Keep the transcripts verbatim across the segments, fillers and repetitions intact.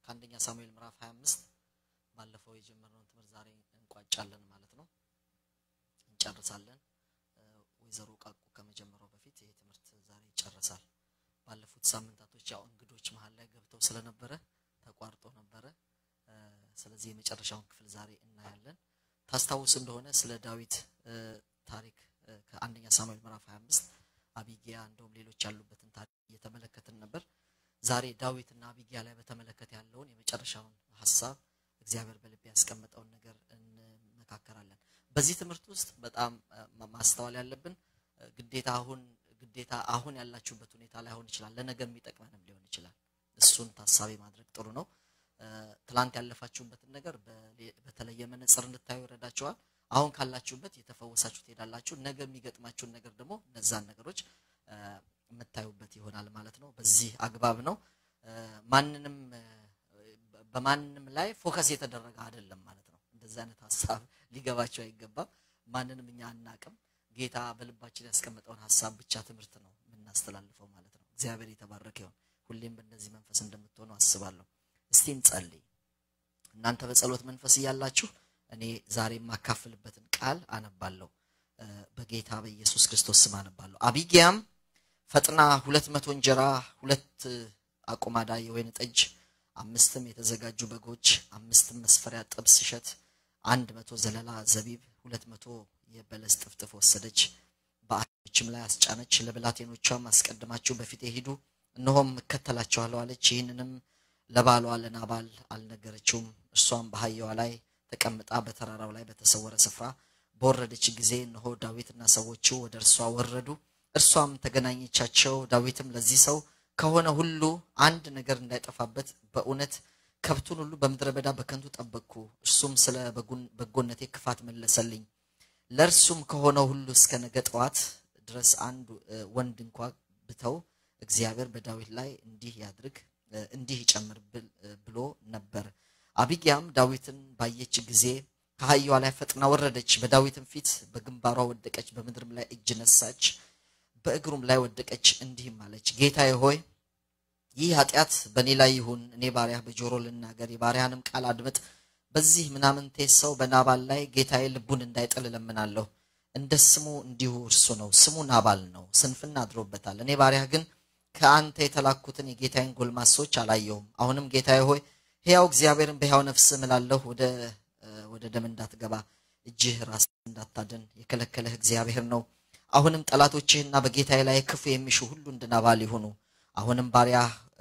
ከአንደኛ ሳሙኤል ምዕራፍ ሃያ አምስት ባለፈው የጀመርነውን ትምህርት ዛሬ እንቋጫለን ማለት ነው እንጨርሳለን ወይዘሮ ቃቁ ከመጀመሪያው በፊት ይሄ ትምህርት ዛሬ ይጨርሳል ባለፉት ሳምንታቶች ያው እንግዶች መሃል ላይ ገብተው ስለነበረ ተቋርጦ ነበረ ስለዚህ የመጨረሻውን ክፍል ዛሬ እናያለን ታስታውሱ እንደሆነ ስለ ዳዊት ታሪክ ከአንደኛ ሳሙኤል ምዕራፍ ሃያ አምስት አቢጊያ እንደውም ሌሎች ያሉበትን ታሪክ እየተመለከትን ነበር ዛሬ ዳዊትና አቢጊያ ላይ በተመለከተ ያለውን የመጨረሻውን ሐሳብ እግዚአብሔር በልብ ያስቀመጠውን ነገር እንመካከራለን በዚህ ትምህርት ውስጥ በጣም ማስተዋል ያለብን ግዴታ አሁን ግዴታ አሁን ያላችሁበት ሁኔታ ላይ ሆነ ይችላል ለነገ የሚጠቅመንም ሊሆን ይችላል እሱን ታሳቢ ማድረግ ጥሩ ነው ትላንት ያለፋችሁበትን ነገር በተለየ መነጽር እንድታዩ ይረዳችኋል አሁን ካላችሁበት የተፈወሳችሁ ትሄዳላችሁ ነገ የሚገጥማችሁ ነገር ደግሞ እነዛን ነገሮች መታዩበት ይሆናል ማለት ነው በዚህ አግባብ ነው ማንንም በማንንም ላይ ፎከስ የተደረገ አይደለም ማለት ነው እንደዛ አይነት ሐሳብ ሊገባችሁ አይገባም ማንንም እኛ አናቅም ጌታ በልባችን ያስቀመጠውን ሐሳብ ብቻ ትምህርት ነው የምናስተላልፈው ማለት ነው እግዚአብሔር የተባረከ ይሁን ሁሌም በእንደዚህ መንፈስ እንደምትሆኑ አስባለሁ እስቲ እንጸልይ እናንተ በጸሎት መንፈስ ያላችሁ እኔ ዛሬ ማካፈልበትን ቃል አነባለሁ በጌታ በኢየሱስ ክርስቶስ ስም አነባለሁ አቢጊያም ፈጥና ሁለት መቶ እንጀራ ሁለት አቆማዳ የወይን ጠጅ አምስትም የተዘጋጁ በጎች አምስትም መስፈሪያ ጥብስ እሸት አንድ መቶ ዘለላ ዘቢብ ሁለት መቶ የበለስ ጥፍጥፍ ወሰደች በአህዮችም ላይ አስጫነች ለብላቴኖቿም አስቀድማችሁ በፊት ሄዱ እነሆም እከተላቸዋለሁ አለች ይህንንም ለባሏ ለናባል አልነገረችውም እርሷም በአህያዋ ላይ ተቀምጣ በተራራው ላይ በተሰወረ ስፍራ በወረደች ጊዜ እነሆ ዳዊትና ሰዎቹ ወደ እርሷ ወረዱ እርሷም ተገናኘቻቸው ዳዊትም ለዚህ ሰው ከሆነ ሁሉ አንድ ነገር እንዳይጠፋበት በእውነት ከብቱን ሁሉ በመድረ በዳ በከንቱ ጠበቅኩ እርሱም ስለ በጎነቴ ክፋት መለሰልኝ ለርሱም ከሆነ ሁሉ እስከ ነገ ጠዋት ድረስ አንድ ወንድ እንኳን ብተው እግዚአብሔር በዳዊት ላይ እንዲህ ያድርግ እንዲህ ይጨምር ብሎ ነበር አቢጊያም ዳዊትን ባየች ጊዜ ከአህያዋ ላይ ፈጥና ወረደች በዳዊትም ፊት በግንባሯ ወደቀች በመድረም ላይ እጅ ነሳች በእግሩም ላይ ወደቀች እንዲህም አለች ጌታዬ ሆይ ይህ ኃጢያት በኔ ላይ ይሁን እኔ ባሪያ በጆሮ ልናገር የባሪያንም ቃል አድምጥ በዚህ ምናምንቴ ሰው በናባል ላይ ጌታዬ ልቡን እንዳይጥል ለምናለሁ እንደስሙ እንዲሁ እርሱ ነው ስሙ ናባል ነው ስንፍና አድሮበታል እኔ ባሪያ ግን ከአንተ የተላኩትን የጌታዬን ጎልማሶች አላየሁም አሁንም ጌታዬ ሆይ ሕያው እግዚአብሔርን በሕያው ነፍስ እምላለሁ ወደ ወደ ደም እንዳትገባ እጅህ ራስ እንዳታደን የከለከለህ እግዚአብሔር ነው አሁንም ጠላቶችህና በጌታዬ ላይ ክፉ የሚሹ ሁሉ እንደናባል ይሁኑ አሁንም ባሪያ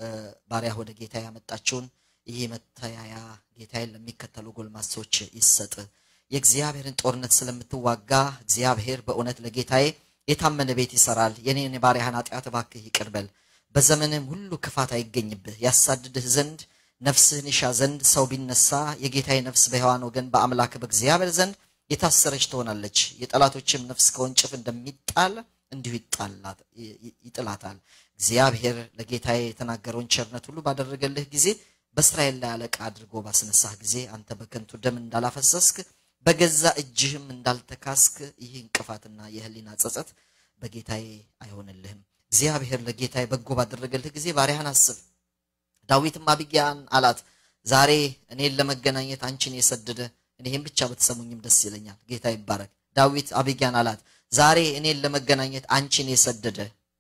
ባሪያ ወደ ጌታዬ ያመጣቸውን ይሄ መታያያ ጌታዬን ለሚከተሉ ጎልማሶች ይሰጥ የእግዚአብሔርን ጦርነት ስለምትዋጋ እግዚአብሔር በእውነት ለጌታዬ የታመነ ቤት ይሰራል የኔን ባሪያህን ኃጢአት ባክህ ይቅርበል በዘመንም ሁሉ ክፋት አይገኝብህ ያሳድድህ ዘንድ ነፍስህን ይሻ ዘንድ ሰው ቢነሳ የጌታዬ ነፍስ በሕያዋን ወገን በአምላክ በእግዚአብሔር ዘንድ የታሰረች ትሆናለች የጠላቶችም ነፍስ ከወንጭፍ እንደሚጣል እንዲሁ ይጣላል ይጥላታል እግዚአብሔር ለጌታዬ የተናገረውን ቸርነት ሁሉ ባደረገልህ ጊዜ በእስራኤል ላይ አለቃ አድርጎ ባስነሳህ ጊዜ አንተ በከንቱ ደም እንዳላፈሰስክ በገዛ እጅህም እንዳልተካስክ ይህ እንቅፋትና የህሊና ጸጸት በጌታዬ አይሆንልህም እግዚአብሔር ለጌታዬ በጎ ባደረገልህ ጊዜ ባሪያህን አስብ ዳዊትም አቢጊያን አላት ዛሬ እኔን ለመገናኘት አንቺን የሰደደ እኔም ብቻ በተሰሙኝም ደስ ይለኛል ጌታ ይባረክ ዳዊት አቢጊያን አላት ዛሬ እኔን ለመገናኘት አንቺን የሰደደ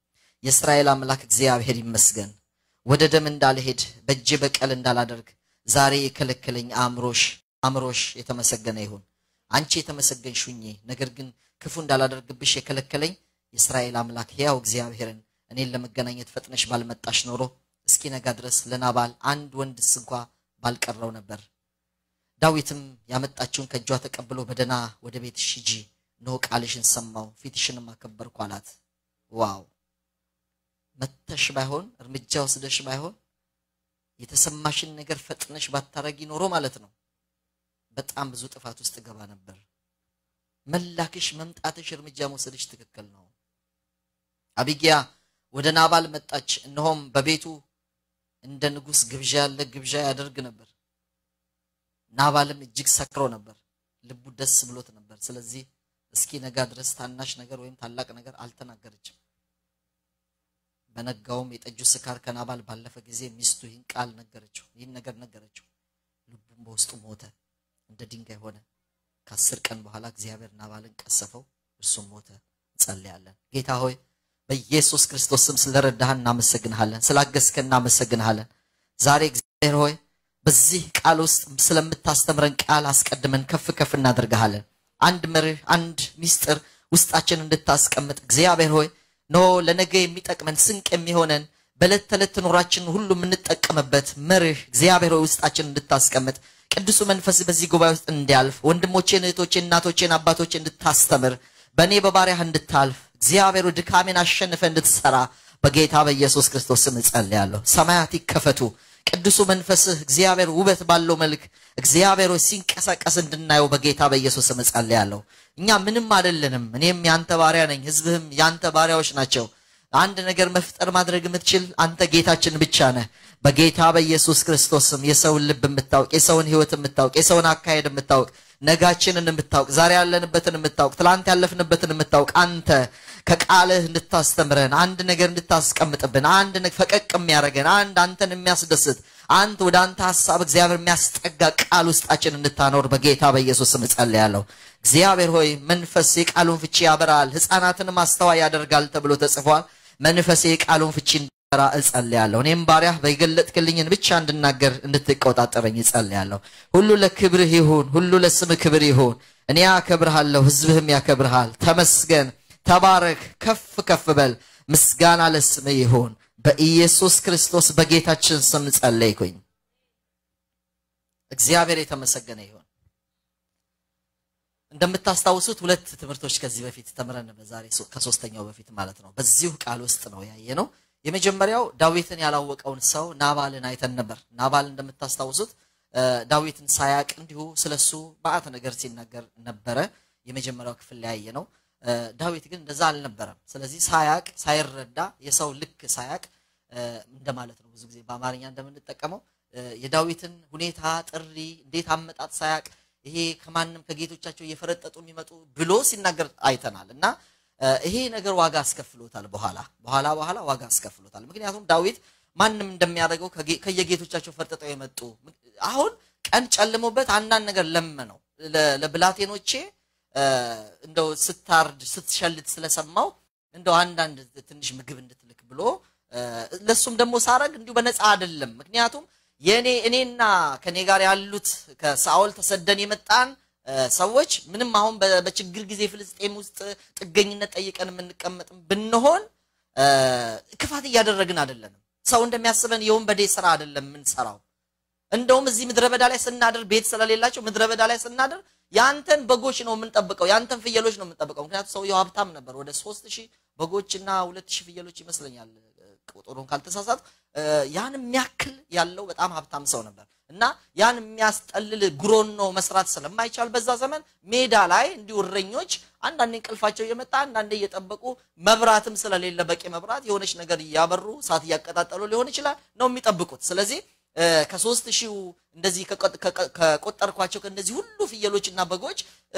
የእስራኤል አምላክ እግዚአብሔር ይመስገን ወደ ደም እንዳልሄድ በእጄ በቀል እንዳላደርግ ዛሬ የከለከለኝ አምሮሽ አምሮሽ የተመሰገነ ይሁን አንቺ የተመሰገንሽ ሁኚ ነገር ግን ክፉ እንዳላደርግብሽ የከለከለኝ የእስራኤል አምላክ ሕያው እግዚአብሔርን እኔን ለመገናኘት ፈጥነሽ ባልመጣሽ ኖሮ እስኪ ነጋ ድረስ ለናባል አንድ ወንድስ እንኳን ባልቀረው ነበር ዳዊትም ያመጣችውን ከጇ ተቀብሎ በደና ወደ ቤትሽ ሂጂ ነው ቃልሽን ሰማው ፊትሽንም አከበርኩ አላት ዋው መተሽ ባይሆን እርምጃ ወስደሽ ባይሆን የተሰማሽን ነገር ፈጥነሽ ባታረጊ ኖሮ ማለት ነው በጣም ብዙ ጥፋት ውስጥ ገባ ነበር መላክሽ መምጣትሽ እርምጃ መውሰድሽ ትክክል ነው አቢጊያ ወደ ናባል መጣች እነሆም በቤቱ እንደ ንጉስ ግብዣ ያለ ግብዣ ያደርግ ነበር ናባልም እጅግ ሰክሮ ነበር ልቡ ደስ ብሎት ነበር ስለዚህ እስኪ ነጋ ድረስ ታናሽ ነገር ወይም ታላቅ ነገር አልተናገረችም በነጋውም የጠጁ ስካር ከናባል ባለፈ ጊዜ ሚስቱ ይህን ቃል ነገረችው ይህን ነገር ነገረችው ልቡም በውስጡ ሞተ እንደ ድንጋይ ሆነ ከአስር ቀን በኋላ እግዚአብሔር ናባልን ቀሰፈው እርሱም ሞተ ጸልያለን ጌታ ሆይ በኢየሱስ ክርስቶስ ስም ስለረዳህና እናመሰግንሃለን ስላገዝከና እናመሰግንሃለን ዛሬ እግዚአብሔር ሆይ በዚህ ቃል ውስጥ ስለምታስተምረን ቃል አስቀድመን ከፍ ከፍ እናደርጋለን አንድ መርህ አንድ ሚስጥር ውስጣችን እንድታስቀምጥ እግዚአብሔር ሆይ ኖ ለነገ የሚጠቅመን ስንቅ የሚሆነን በለት ተለት ኑራችን ሁሉ የምንጠቀምበት መርህ እግዚአብሔር ሆይ ውስጣችን እንድታስቀምጥ ቅዱስ መንፈስ በዚህ ጉባኤ ውስጥ እንዲያልፍ ወንድሞቼን እህቶቼን እናቶቼን አባቶቼን እንድታስተምር በኔ በባሪያህ እንድታልፍ እግዚአብሔር ድካሜን አሸንፈ እንድትሰራ በጌታ በኢየሱስ ክርስቶስ ስም ጸልያለሁ ሰማያት ይከፈቱ ቅዱስ መንፈስህ እግዚአብሔር ውበት ባለው መልክ እግዚአብሔር ሲንቀሳቀስ እንድናየው በጌታ በኢየሱስ ስም ጸልያለሁ እኛ ምንም አይደለንም እኔም ያንተ ባሪያ ነኝ ህዝብህም ያንተ ባሪያዎች ናቸው አንድ ነገር መፍጠር ማድረግ የምትችል አንተ ጌታችን ብቻ ነህ በጌታ በኢየሱስ ክርስቶስ ስም የሰውን ልብ የምታውቅ የሰውን ህይወት የምታውቅ የሰውን አካሄድ የምታውቅ ነጋችንን የምታውቅ ዛሬ ያለንበትን የምታውቅ ትላንት ያለፍንበትን የምታውቅ አንተ ከቃልህ እንድታስተምረን አንድ ነገር እንድታስቀምጥብን አንድ ነገር ፈቀቅ የሚያረጋን አንድ አንተን የሚያስደስት አንተ ወደ አንተ ሐሳብ እግዚአብሔር የሚያስጠጋ ቃል ውስጣችን እንድታኖር በጌታ በኢየሱስ ስም ጸልያለሁ እግዚአብሔር ሆይ መንፈስ የቃሉን ፍቺ ያበራል ህፃናትን ማስተዋይ ያደርጋል ተብሎ ተጽፏል መንፈስ የቃሉን ፍቺ እንዲበራ እጸልያለሁ እኔም ባሪያህ በይገለጥክልኝን ብቻ እንድናገር እንድትቆጣጠረኝ እጸልያለሁ ሁሉ ለክብርህ ይሁን ሁሉ ለስምህ ክብር ይሁን እኔ ያከብርሃለሁ ህዝብህም ያከብርሃል ተመስገን ተባረክ ከፍ ከፍ በል ምስጋና ለስምህ ይሁን በኢየሱስ ክርስቶስ በጌታችን ስም ጸልይኩኝ እግዚአብሔር የተመሰገነ ይሁን እንደምታስታውሱት ሁለት ትምህርቶች ከዚህ በፊት ተምረን በዛሬ ከሶስተኛው በፊት ማለት ነው በዚሁ ቃል ውስጥ ነው ያየነው የመጀመሪያው ዳዊትን ያላወቀውን ሰው ናባልን አይተን ነበር ናባል እንደምታስታውሱት ዳዊትን ሳያቅ እንዲሁ ስለሱ ባዓት ነገር ሲናገር ነበረ የመጀመሪያው ክፍል ላይ ያየነው ዳዊት ግን እንደዛ አልነበረም ስለዚህ ሳያቅ ሳይረዳ የሰው ልክ ሳያቅ እንደማለት ነው ብዙ ጊዜ በአማርኛ እንደምንጠቀመው የዳዊትን ሁኔታ ጥሪ እንዴት አመጣጥ ሳያቅ ይሄ ከማንንም ከጌቶቻቸው እየፈረጠጡ የሚመጡ ብሎ ሲናገር አይተናልና ይሄ ነገር ዋጋ አስከፍሎታል በኋላ በኋላ በኋላ ዋጋ አስከፍሎታል ምክንያቱም ዳዊት ማንንም እንደሚያደርገው ከየጌቶቻቸው ፈርጠጠው የመጡ አሁን ቀን ጨልሞበት አንዳንድ ነገር ለመነው ለብላቴኖቼ እንደው ስታርድ ስትሸልት ስለሰማው እንደው አንዳንድ ትንሽ ምግብ እንድትልክ ብሎ ለሱም ደሞ ሳረግ እንዲሁ በነፃ አይደለም ምክንያቱም የኔ እኔና ከኔ ጋር ያሉት ከሳኦል ተሰደን የመጣን ሰዎች ምንም አሁን በችግር ጊዜ ፍልስጤም ውስጥ ጥገኝነት ጠይቀን የምንቀመጥ ብንሆን ክፋት ያደረግን አይደለም ሰው እንደሚያስበን የወንበዴ ስራ አይደለም ምን ሰራው እንደውም እዚህ ምድረበዳ ላይ ስናደር ቤት ስለሌላቸው ምድረበዳ ላይ ስናደር ያንተን በጎች ነው የምንጠብቀው ያንተን ፍየሎች ነው የምንጠብቀው ምክንያቱም ሰው የሀብታም ነበር ወደ ሶስት ሺህ በጎችና ሁለት ሺህ ፍየሎች ይመስለኛል ቁጥሩን ካልተሳሳት ያን የሚያክል ያለው በጣም ሀብታም ሰው ነበር እና ያን የሚያስጠልል ጉሮኖ መስራት ስለማይቻል በዛ ዘመን ሜዳ ላይ እንዲወረኞች አንዳንዴ እንቅልፋቸው እየመጣ አንዳንዴ እየጠበቁ መብራትም ስለሌለ በቂ መብራት የሆነች ነገር ያበሩ ሳት ያቀጣጠሉ ሊሆን ይችላል ነው የሚጠብቁት ስለዚህ ከሶስት ሺህ እንደዚህ ከቆጠርኳቸው ከነዚህ ሁሉ ፍየሎችና በጎች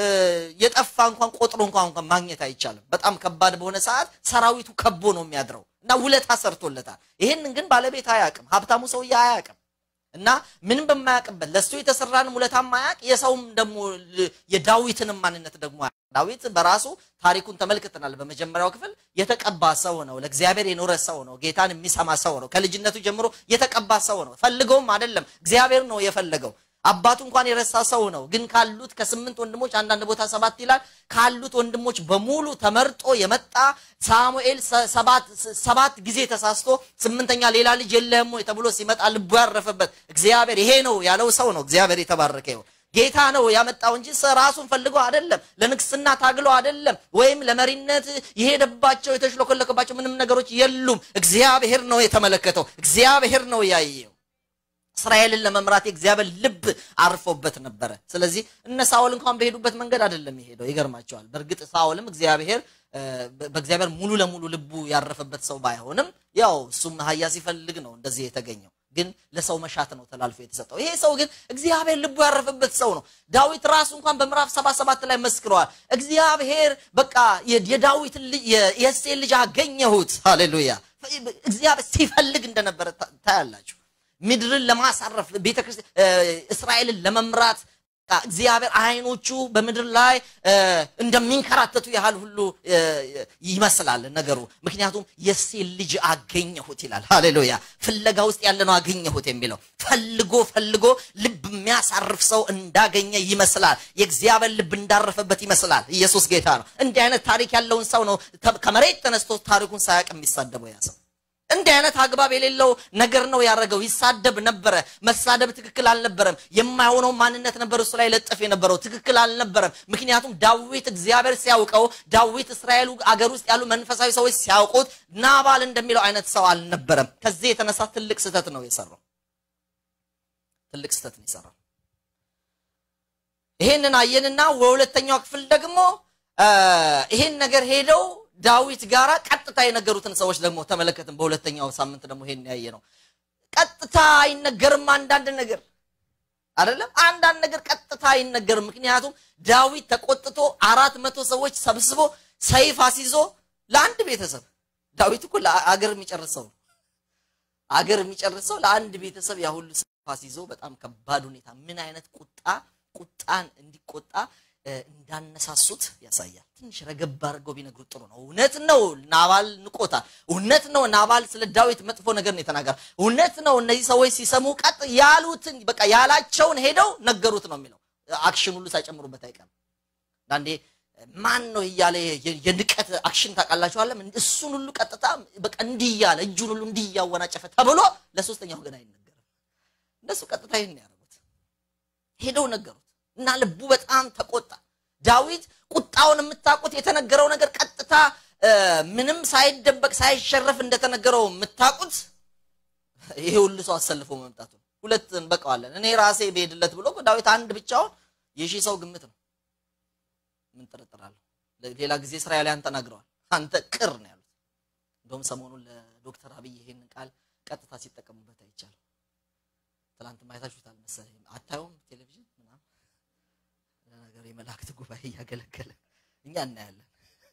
የጠፋ እንኳን ቆጥሮ እንኳን እንኳን ማግኘት አይቻልም በጣም ከባድ በሆነ ሰዓት ሰራዊቱ ከቦ ነው የሚያድረው እና ውለታ ሰርቶለታል ይሄንን ግን ባለቤት አያቅም ሀብታሙ ሰው ያያቅም እና ምንም በማያቅበት ለሱ የተሰራን ውለታ ማያቅ የሰውም ደሞ የዳዊትን ማንነት ደግሞ ዳዊት በራሱ ታሪኩን ተመልክተናል በመጀመሪያው ክፍል የተቀባ ሰው ነው ለእግዚአብሔር የኖረ ሰው ነው ጌታን የሚሰማ ሰው ነው ከልጅነቱ ጀምሮ የተቀባ ሰው ነው ፈልገውም አይደለም እግዚአብሔር ነው የፈለገው አባቱ እንኳን የረሳ ሰው ነው ግን ካሉት ከስምንት ወንድሞች አንዳንድ ቦታ ሰባት ይላል ካሉት ወንድሞች በሙሉ ተመርጦ የመጣ ሳሙኤል ሰባት ሰባት ጊዜ ተሳስቶ ስምንተኛ ሌላ ልጅ የለህም ወይ ተብሎ ሲመጣ ልቡ ያረፈበት እግዚአብሔር ይሄ ነው ያለው ሰው ነው እግዚአብሔር የተባረከ ይሁን ጌታ ነው ያመጣው እንጂ ራሱን ፈልጎ አይደለም ለንግስና ታግሎ አይደለም ወይም ለመሪነት ይሄደባቸው የተሽለከለከባቸው ምንም ነገሮች የሉም እግዚአብሔር ነው የተመለከተው እግዚአብሔር ነው ያየው እስራኤልን ለመምራት እግዚአብሔር ልብ አርፎበት ነበር ስለዚህ እነ ሳኦል እንኳን በሄዱበት መንገድ አይደለም ይሄደው ይገርማቸዋል በርግጥ ሳኦልም እግዚአብሔር በእግዚአብሔር ሙሉ ለሙሉ ልቡ ያረፈበት ሰው ባይሆንም ያው እሱም ሀያ ሲፈልግ ነው እንደዚህ የተገኘው ግን ለሰው መሻት ነው ተላልፎ የተሰጠው ይሄ ሰው ግን እግዚአብሔር ልቡ ያረፈበት ሰው ነው ዳዊት ራሱ እንኳን በምዕራፍ ሰባ ሰባት ላይ መስክሯል እግዚአብሔር በቃ የዳዊት ልጅ የእሴይ ልጅ አገኘሁት ሃሌሉያ እግዚአብሔር ሲፈልግ እንደነበር ታያላችሁ ምድርን ለማሳረፍ ቤተክርስቲያን እስራኤልን ለመምራት እግዚአብሔር አይኖቹ በምድር ላይ እንደሚንከራተቱ ያህል ሁሉ ይመስላል ነገሩ ምክንያቱም የሴል ልጅ አገኘሁት ይላል ሃሌሉያ ፍለጋ ውስጥ ያለነው አገኘሁት የሚለው ፈልጎ ፈልጎ ልብ የሚያሳርፍ ሰው እንዳገኘ ይመስላል የእግዚአብሔር ልብ እንዳረፈበት ይመስላል ኢየሱስ ጌታ ነው እንዲህ አይነት ታሪክ ያለውን ሰው ነው ከመሬት ተነስቶ ታሪኩን ሳያቅ የሚሳደበው ያ ሰው እንዲህ አይነት አግባብ የሌለው ነገር ነው ያረጋው ይሳደብ ነበር መሳደብ ትክክል አልነበረም የማይሆነው ማንነት ነበር እሱ ላይ ለጥፍ የነበረው ትክክል አልነበረም ምክንያቱም ዳዊት እግዚአብሔር ሲያውቀው ዳዊት እስራኤል አገር ውስጥ ያሉ መንፈሳዊ ሰዎች ሲያውቁት ናባል እንደሚለው አይነት ሰው አልነበረም ከዚህ የተነሳ ትልቅ ስህተት ነው የሰራው ትልቅ ስህተት ነው የሰራው ይሄንን አየንና ወሁለተኛው ክፍል ደግሞ ይሄን ነገር ሄደው ዳዊት ጋራ ቀጥታ የነገሩትን ሰዎች ደግሞ ተመለከተን በሁለተኛው ሳምንት ደግሞ ይሄን ያየነው ቀጥታ አይነገርም አንዳንድ ነገር አይደለም አንዳንድ ነገር ቀጥታ አይነገርም ምክንያቱም ዳዊት ተቆጥቶ አራት መቶ ሰዎች ሰብስቦ ሰይፍ አስይዞ ለአንድ ቤተሰብ ዳዊት እኮ ለአገር የሚጨርሰው አገር የሚጨርሰው ለአንድ ቤተሰብ ያ ሁሉ ሰይፍ አስይዞ በጣም ከባድ ሁኔታ ምን አይነት ቁጣ ቁጣን እንዲቆጣ እንዳነሳሱት ያሳያል ትንሽ ረገብ አድርገው ቢነግሩት ጥሩ ነው እውነት ነው ናባል ንቆታ እውነት ነው ናባል ስለ ዳዊት መጥፎ ነገር ነው የተናገረው እውነት ነው እነዚህ ሰዎች ሲሰሙ ቀጥ ያሉትን በቃ ያላቸውን ሄደው ነገሩት ነው የሚለው አክሽን ሁሉ ሳይጨምሩበት አይቀርም ዳንዴ ማን ነው ይያለ የንቀት አክሽን ታቃላችሁ አለም እሱን ሁሉ ቀጥታ በቃ እንዲያለ እጁን ሁሉ እንዲያወናጨፈ ተብሎ ለሶስተኛው ገና አይነገርም እንደሱ ቀጥታ ይሄን ያረጉት ሄደው ነገሩት እና ልቡ በጣም ተቆጣ ዳዊት ቁጣውን የምታቁት የተነገረው ነገር ቀጥታ ምንም ሳይደበቅ ሳይሸረፍ እንደተነገረው የምታቁት ይሄ ሁሉ ሰው አሰልፎ መምጣቱ ሁለት እንበቃዋለን እኔ ራሴ በሄድለት ብሎ ዳዊት አንድ ብቻውን የሺ ሰው ግምት ነው ምን ተረጥራለሁ ሌላ ጊዜ እስራኤላውያን ተናግረዋል አንተ ቅር ነው ያሉት እንደውም ሰሞኑን ለዶክተር አብይ ይሄንን ቃል ቀጥታ ሲጠቀሙበት አይቻል ትላንት ማይታችሁታል መሰለኝ አታዩም ቴሌቪዥን የመላእክት ጉባኤ ያገለገለ እኛ እናያለን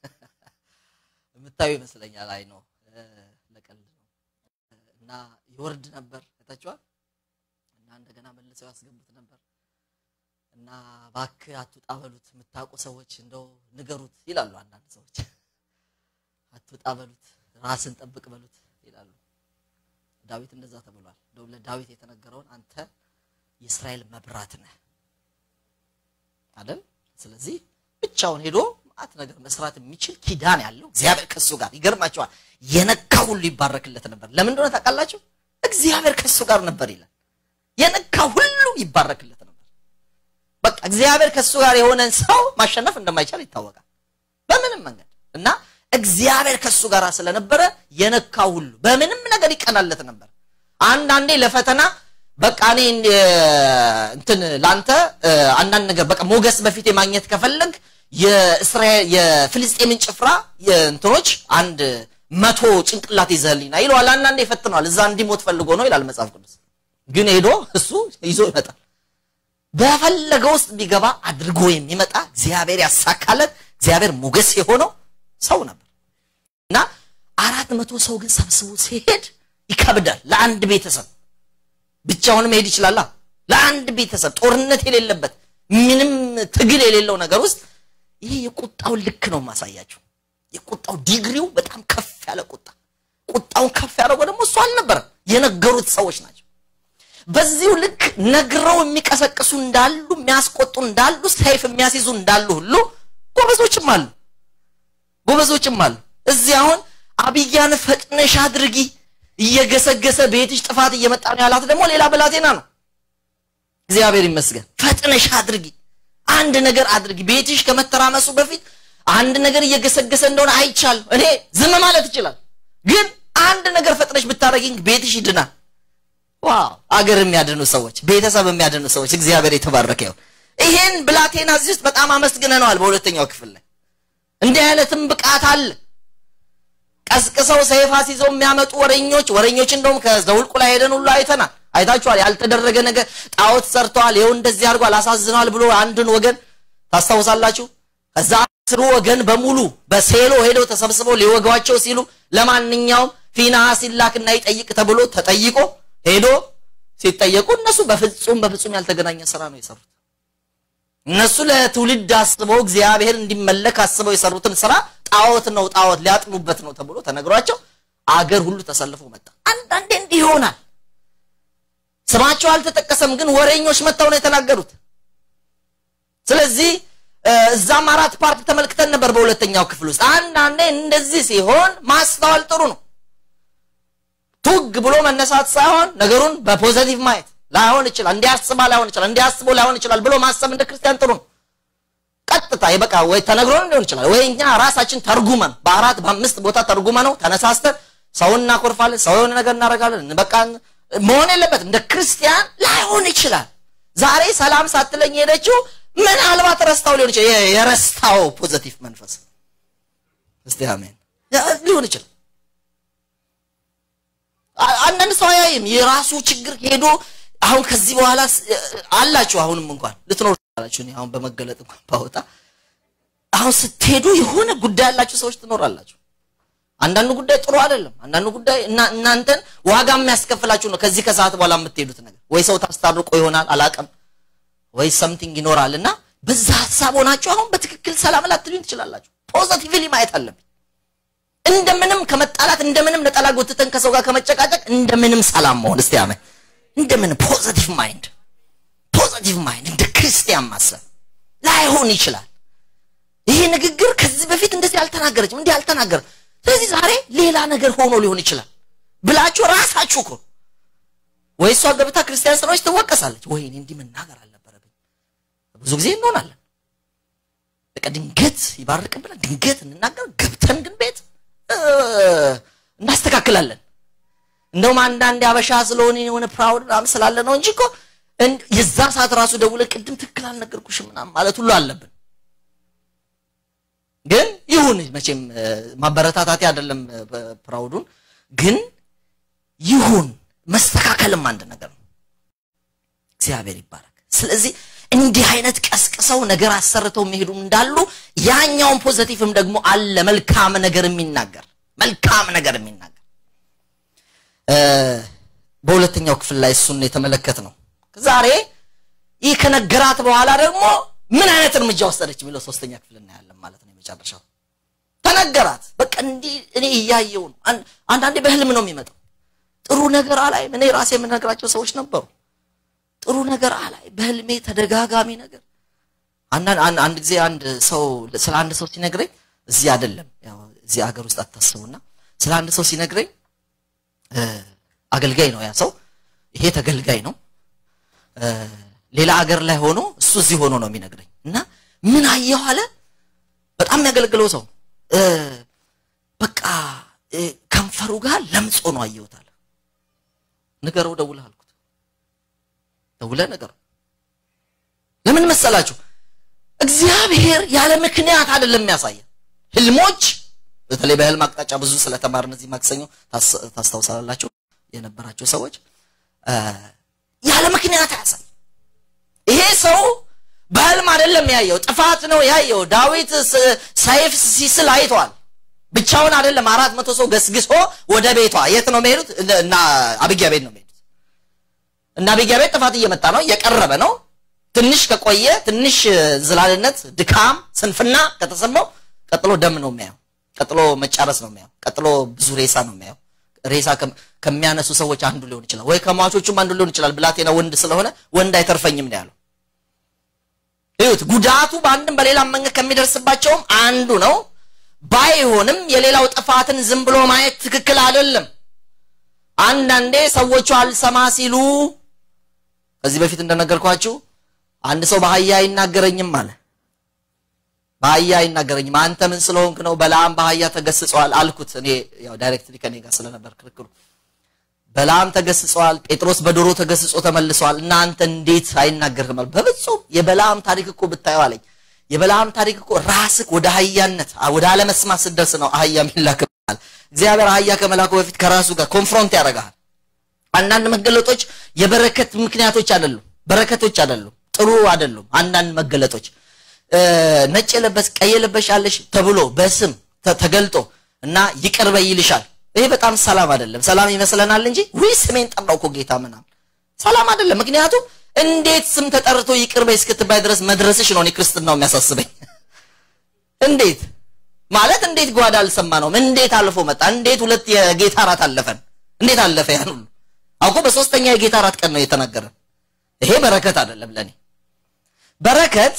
የምታዩ ይመስለኛል አይ ነው ለቀልድ ነው እና ይወርድ ነበር ታቻው እና እንደገና መልሰው ያስገቡት ነበር እና ባክ አትጣበሉት የምታውቁ ሰዎች እንደው ንገሩት ይላሉ አንዳንድ ሰዎች አትጣበሉት ራስን ጠብቅ በሉት ይላሉ ዳዊት እንደዛ ተብሏል እንደው ለዳዊት የተነገረውን አንተ የእስራኤል መብራት ነህ አይደል ስለዚህ ብቻውን ሄዶ ማት ነገር መስራት የሚችል ኪዳን ያለው እግዚአብሔር ከሱ ጋር ይገርማቸዋል የነካው ሁሉ ይባረክለት ነበር ለምን እንደሆነ ታውቃላችሁ እግዚአብሔር ከሱ ጋር ነበር ይላል የነካው ሁሉ ይባረክለት ነበር በቃ እግዚአብሔር ከሱ ጋር የሆነን ሰው ማሸነፍ እንደማይቻል ይታወቃል በምንም መንገድ እና እግዚአብሔር ከሱ ጋር ስለነበረ የነካው ሁሉ በምንም ነገር ይቀናለት ነበር አንድ አንዴ ለፈተና በቃ እኔ እንትን ላንተ አንዳንድ ነገር በቃ ሞገስ በፊት የማግኘት ከፈለግ የእስራኤል የፍልስጤምን ጭፍራ የእንትኖች አንድ መቶ ጭንቅላት ይዘህልኝና ይሏል አንዳንዴ ይፈትነዋል እዛ እንዲሞት ፈልጎ ነው ይላል መጽሐፍ ቅዱስ ግን ሄዶ እሱ ይዞ ይመጣል በፈለገው ውስጥ ቢገባ አድርጎ የሚመጣ እግዚአብሔር ያሳካለት እግዚአብሔር ሞገስ የሆነው ሰው ነበር እና አራት መቶ ሰው ግን ሰብስቦ ሲሄድ ይከብዳል ለአንድ ቤተሰብ ብቻውን መሄድ ይችላል ለአንድ ቤተሰብ ጦርነት የሌለበት ምንም ትግል የሌለው ነገር ውስጥ ይሄ የቁጣው ልክ ነው ማሳያችሁ የቁጣው ዲግሪው በጣም ከፍ ያለ ቁጣ ቁጣውን ከፍ ያደረገው ደግሞ እሱ አልነበረም የነገሩት ሰዎች ናቸው በዚሁ ልክ ነግረው የሚቀሰቅሱ እንዳሉ የሚያስቆጡ እንዳሉ ሰይፍ የሚያስይዙ እንዳሉ ሁሉ ጎበዞችም አሉ ጎበዞችም አሉ እዚህ አሁን አብያን ፈጥነሽ አድርጊ እየገሰገሰ ቤትሽ ጥፋት እየመጣ ነው ያላት ደግሞ ሌላ ብላቴና ነው እግዚአብሔር ይመስገን ፈጥነሽ አድርጊ አንድ ነገር አድርጊ ቤትሽ ከመተራመሱ በፊት አንድ ነገር እየገሰገሰ እንደሆነ አይቻል እኔ ዝም ማለት ይችላል ግን አንድ ነገር ፈጥነሽ ብታረጊኝ ቤትሽ ይድናል ዋው አገር የሚያድኑ ሰዎች ቤተሰብ የሚያድኑ ሰዎች እግዚአብሔር የተባረከ ይሁን ይሄን ብላቴና እዚህ በጣም አመስግነናል በሁለተኛው ክፍል ላይ እንዲህ አይነትም ብቃት አለ ቀስቅሰው ሰይፍ አስይዘው የሚያመጡ ወረኞች ወረኞች እንደውም ከዘውልቁ ላይ ሄደን ሁሉ አይተናል አይታችኋል ያልተደረገ ነገር ጣዖት ሰርተዋል ይሄው እንደዚህ አድርጓል አሳዝናል ብሎ አንድን ወገን ታስታውሳላችሁ ከዛ ስሩ ወገን በሙሉ በሴሎ ሄደው ተሰብስበው ሊወጋቸው ሲሉ ለማንኛውም ፊናስ ይላክና ይጠይቅ ተብሎ ተጠይቆ ሄዶ ሲጠየቁ እነሱ በፍጹም በፍጹም ያልተገናኘ ስራ ነው የሰሩት እነሱ ለትውልድ አስበው እግዚአብሔር እንዲመለክ አስበው የሰሩትን ስራ ጣዖት ነው ጣዖት ሊያጥኑበት ነው ተብሎ ተነግሯቸው አገር ሁሉ ተሰልፈው መጣ አንዳንዴ እንዲህ ይሆናል ስማቸው አልተጠቀሰም ግን ወሬኞች መጣው ነው የተናገሩት ስለዚህ እዛም አራት ፓርት ተመልክተን ነበር በሁለተኛው ክፍል ውስጥ አንዳንዴ እንደዚህ ሲሆን ማስተዋል ጥሩ ነው ቱግ ብሎ መነሳት ሳይሆን ነገሩን በፖዚቲቭ ማየት ላይሆን ይችላል እንዲያስባ ላይሆን ይችላል እንዲያስቦ ላይሆን ይችላል ብሎ ማሰብ እንደ ክርስቲያን ጥሩ ነው ቀጥታ ይበቃ ወይ ተነግሮን ሊሆን ይችላል ወይ እኛ ራሳችን ተርጉመን በአራት በአምስት ቦታ ተርጉመነው ተነሳስተን ሰውና ኮርፋለ ሰውን ነገር እናረጋለን በቃ መሆን የለበትም እንደ ክርስቲያን ላይሆን ይችላል ዛሬ ሰላም ሳትለኝ ሄደችው ምን አልባት ረስታው ሊሆን ይችላል የረስታው ፖዚቲቭ መንፈስ እስቲ አሜን ሊሆን ይችላል አንዳንድ ሰው ያይም የራሱ ችግር ሄዶ አሁን ከዚህ በኋላ አላችሁ አሁንም እንኳን ልትኖር አላችሁ አሁን በመገለጥ እንኳን ባወጣ አሁን ስትሄዱ የሆነ ጉዳይ ያላችሁ ሰዎች ትኖራላችሁ አንዳንዱ ጉዳይ ጥሩ አይደለም አንዳንዱ ጉዳይ እናንተን ዋጋ የሚያስከፍላችሁ ነው ከዚህ ከሰዓት በኋላ የምትሄዱት ነገር ወይ ሰው ታስታርቆ ይሆናል አላቀም ወይ something ይኖራልና በዛ ሐሳብ ሆናችሁ አሁን በትክክል ሰላም ላትሉኝ ትችላላችሁ ፖዚቲቭሊ ማየት አለብኝ እንደምንም ከመጣላት እንደምንም ለጠላ ጎትተን ከሰው ጋር ከመጨቃጨቅ እንደምንም ሰላም መሆን እስቲ አሜን እንደምንም ፖዚቲቭ ማይንድ ፖዚቲቭ ማይንድ እንደ ክርስቲያን ማሰብ ላይሆን ይችላል ይሄ ንግግር ከዚህ በፊት እንደዚህ አልተናገረችም እንዴ አልተናገረ ስለዚህ ዛሬ ሌላ ነገር ሆኖ ሊሆን ይችላል ብላችሁ ራሳችሁ እኮ ወይ እሷ ገብታ ክርስቲያን ሰዎች ተወቀሳለች ወይ እኔ እንዲህ መናገር አልነበረብኝ ብዙ ጊዜ እንሆናለን በቃ ድንገት ይባርክብናል ድንገት እንናገር ገብተን ግን ቤት እናስተካክላለን እንደውም አንዳንድ ያበሻ ስለሆነ የሆነ ፕራውድ ምናምን ስላለ ነው እንጂ እኮ የዛ ሰዓት ራሱ ደውለ ቅድም ትክክል አልነገርኩሽም ምናምን ማለት ሁሉ አለብን ግን ይሁን መቼም ማበረታታቲ አይደለም ፕራውዱን ግን ይሁን መስተካከልም አንድ ነገር ነው እግዚአብሔር ይባረክ ስለዚህ እንዲህ አይነት ቀስቀሰው ነገር አሰርተው መሄዱም እንዳሉ ያኛውን ፖዚቲቭም ደግሞ አለ መልካም ነገር የሚናገር መልካም ነገር የሚናገር በሁለተኛው ክፍል ላይ እሱን የተመለከተነው ዛሬ ይህ ከነገራት በኋላ ደግሞ ምን አይነት እርምጃ ወሰደች የሚለው ሶስተኛ ክፍል እናያለን ማለት ነው የመጨረሻው ተነገራት በቃ እንዲ እኔ ያያየው አንዳንዴ በህልም ነው የሚመጣው ጥሩ ነገር አላይ እኔ ራሴ የምነግራቸው ሰዎች ነበሩ ጥሩ ነገር አላይ በህልሜ ተደጋጋሚ ነገር አንድ አንድ ጊዜ አንድ ሰው ስለ አንድ ሰው ሲነግረኝ እዚህ አይደለም ያው እዚህ ሀገር ውስጥ አታስቡና ስለ አንድ ሰው ሲነግረኝ አገልጋይ ነው ያ ሰው ይሄ ተገልጋይ ነው ሌላ ሀገር ላይ ሆኖ እሱ እዚህ ሆኖ ነው የሚነግረኝ እና ምን አየው አለ በጣም ያገለግለው ሰው በቃ ከንፈሩ ጋር ለምጾ ነው አየውታል ንገረው ደውለህ አልኩት ደውለህ ነገር ለምን መሰላችሁ እግዚአብሔር ያለ ምክንያት አይደለም የሚያሳየው ህልሞች በተለይ በህልም አቅጣጫ ብዙ ስለተማርን እዚህ ማክሰኞ ታስታውሳላችሁ የነበራችሁ ሰዎች ያለ ምክንያት ያሳይ ይሄ ሰው በህልም አይደለም ያየው ጥፋት ነው ያየው ዳዊት ሰይፍ ሲስል አይቷል ብቻውን አይደለም አራት መቶ ሰው ገስግሶ ወደ ቤቷ የት ነው መሄዱት እና አብጊያ ቤት ነው መሄዱት እና አብጊያ ቤት ጥፋት እየመጣ ነው እየቀረበ ነው ትንሽ ከቆየ ትንሽ ዝላልነት ድካም ስንፍና ከተሰማው ቀጥሎ ደም ነው የሚያየው ቀጥሎ መጫረስ ነው የሚያየው ቀጥሎ ብዙ ሬሳ ነው የሚያየው ሬሳ ከሚያነሱ ሰዎች አንዱ ሊሆን ይችላል ወይ ከሟቾቹም አንዱ ሊሆን ይችላል ብላቴና ወንድ ስለሆነ ወንድ አይተርፈኝም ነው ያለው እዩት ጉዳቱ በአንድም በሌላም መንገድ ከሚደርስባቸው አንዱ ነው ባይሆንም የሌላው ጥፋትን ዝም ብሎ ማየት ትክክል አይደለም አንዳንዴ ሰዎቹ አልሰማ ሲሉ ከዚህ በፊት እንደነገርኳችሁ አንድ ሰው በአህያ ይናገረኝም ማለት በአህያ ይናገረኝም አንተ ምን ስለሆንክ ነው በላም በአህያ ተገስጿል አልኩት እኔ ያው ዳይሬክትሊ ከኔ ጋር ስለነበር ክርክሩ በላም ተገስጿል ጴጥሮስ በዶሮ ተገስጾ ተመልሷል እና አንተ እንዴት አይናገርህም በብጹም የበላም ታሪክ እኮ ብታዩ አለኝ የበላም ታሪክ እኮ ራስክ ወደ አህያነት ወደ አለመስማት ስደርስ ነው አህያ የሚላከል እግዚአብሔር አህያ ከመላኩ በፊት ከራሱ ጋር ኮንፍሮንት ያደርጋል አንዳንድ መገለጦች የበረከት ምክንያቶች አይደሉም በረከቶች አይደሉም ጥሩ አይደሉም አንዳንድ መገለጦች ነጭ ለበስ ቀይ ለበሽ አለሽ ተብሎ በስም ተገልጦ እና ይቅርበይ ይልሻል ይሄ በጣም ሰላም አይደለም ሰላም ይመስለናል እንጂ ወይ ስሜን ጠራውኮ ጌታ ምናም ሰላም አይደለም ምክንያቱም እንዴት ስም ተጠርቶ ይቅር በይ እስክትባይ ድረስ መድረስሽ ነው ክርስትናው የሚያሳስበኝ እንዴት ማለት እንዴት ጓዳ አልሰማነውም እንዴት አልፎ መጣ እንዴት ሁለት የጌታ ራት አለፈን እንዴት አለፈ ያን ሁሉ አውቆ በሶስተኛ የጌታ ራት ቀን ነው የተናገረ ይሄ በረከት አይደለም ለኔ በረከት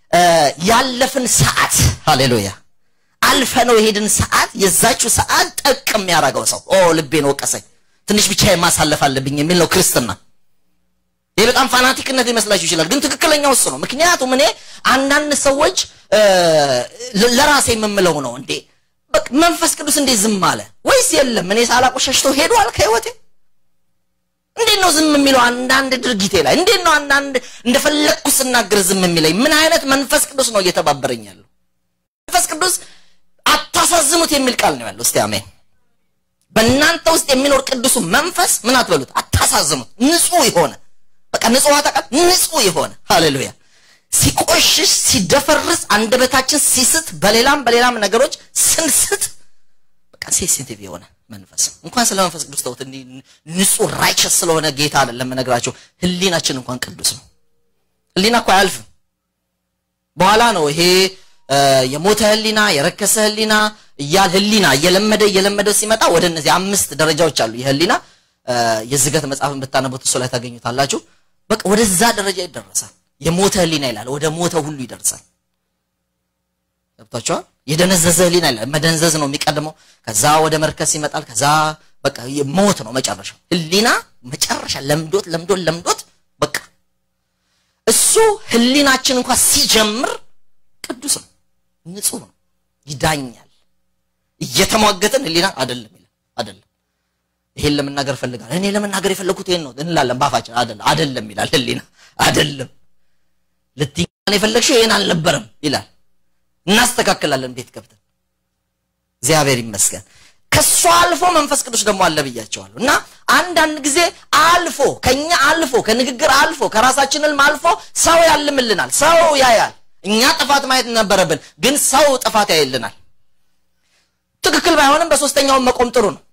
ያለፈን ሰዓት ሃሌሉያ አልፈነው ሄድን ሰዓት የዛችሁ ሰዓት ጠቅም ያራገው ሰው ኦ ልቤን ወቀሰኝ ትንሽ ብቻ የማሳለፍ አለብኝ የሚል ነው ክርስትና ይሄ በጣም ፋናቲክነት ይመስላችሁ ይችላል ግን ትክክለኛው እሱ ነው ምክንያቱም እኔ አንዳንድ ሰዎች ለራሴ የምምለው ነው እንዴ በቃ መንፈስ ቅዱስ እንዴ ዝም አለ ወይስ የለም እኔ ሳላቆሸሽቶ ሄዷል ከህይወቴ እንዴ ነው ዝም የሚለው አንዳንድ ድርጊቴ ላይ እንዴ ነው አንዳንድ እንደፈለኩ ስናገር ዝም የሚለኝ ምን አይነት መንፈስ ቅዱስ ነው እየተባበረኝ ያለው መንፈስ ቅዱስ አታሳዝኑት የሚል ቃል ነው ያለው እስቲ አሜን በእናንተ ውስጥ የሚኖር ቅዱስ መንፈስ ምን አትበሉት አታሳዝኑት ንጹህ ይሆነ በቃ ንጹህ አታቃት ንጹህ ይሆነ ሃሌሉያ ሲቆሽሽ ሲደፈርስ አንደበታችን ሲስት በሌላም በሌላም ነገሮች ስንስት በቃ ሴንሲቲቭ ይሆነ መንፈስ እንኳን ስለ መንፈስ ቅዱስ ተውት ንጹህ ራይቸስ ስለሆነ ጌታ አይደለም መነግራችሁ ህሊናችን እንኳን ቅዱስ ነው ህሊና እኮ አያልፍም በኋላ ነው ይሄ የሞተ ህሊና የረከሰ ህሊና ይያል ህሊና እየለመደ እየለመደ ሲመጣ ወደ እነዚህ አምስት ደረጃዎች አሉ የህሊና የዝገት መጽሐፍን በታነቡት እሱ ላይ ታገኙታላችሁ በቃ ወደዛ ደረጃ ይደርሳል የሞተ ህሊና ይላል ወደ ሞተ ሁሉ ይደርሳል ገብታችኋል የደነዘዘ ህሊና ይላል መደንዘዝ ነው የሚቀድመው ከዛ ወደ መርከስ ይመጣል ከዛ በቃ ሞት ነው መጨረሻው ህሊና መጨረሻ ለምዶት ለምዶት ለምዶት በቃ እሱ ህሊናችን እንኳን ሲጀምር ቅዱስ ነው ንጹህ ነው ይዳኛል እየተሟገተን ህሊና አይደለም ይላል አይደለም ይሄን ለምናገር ፈልጋል እኔ ለምናገር የፈለኩት ይሄን ነው እንላለን ባፋችን አይደለም አይደለም ይላል ህሊና አይደለም ለጥቂት የፈለግሽው ይሄን አልነበረም ይላል እናስተካክላለን ቤት ገብተን እግዚአብሔር ይመስገን ከሱ አልፎ መንፈስ ቅዱስ ደግሞ አለ ብያቸዋለሁ እና አንድ አንድ ጊዜ አልፎ ከኛ አልፎ ከንግግር አልፎ ከራሳችን ህልም አልፎ ሰው ያልምልናል ሰው ያያል እኛ ጥፋት ማየት ነበረብን ግን ሰው ጥፋት ያይልናል ትክክል ባይሆንም በሶስተኛው መቆም ጥሩ ነው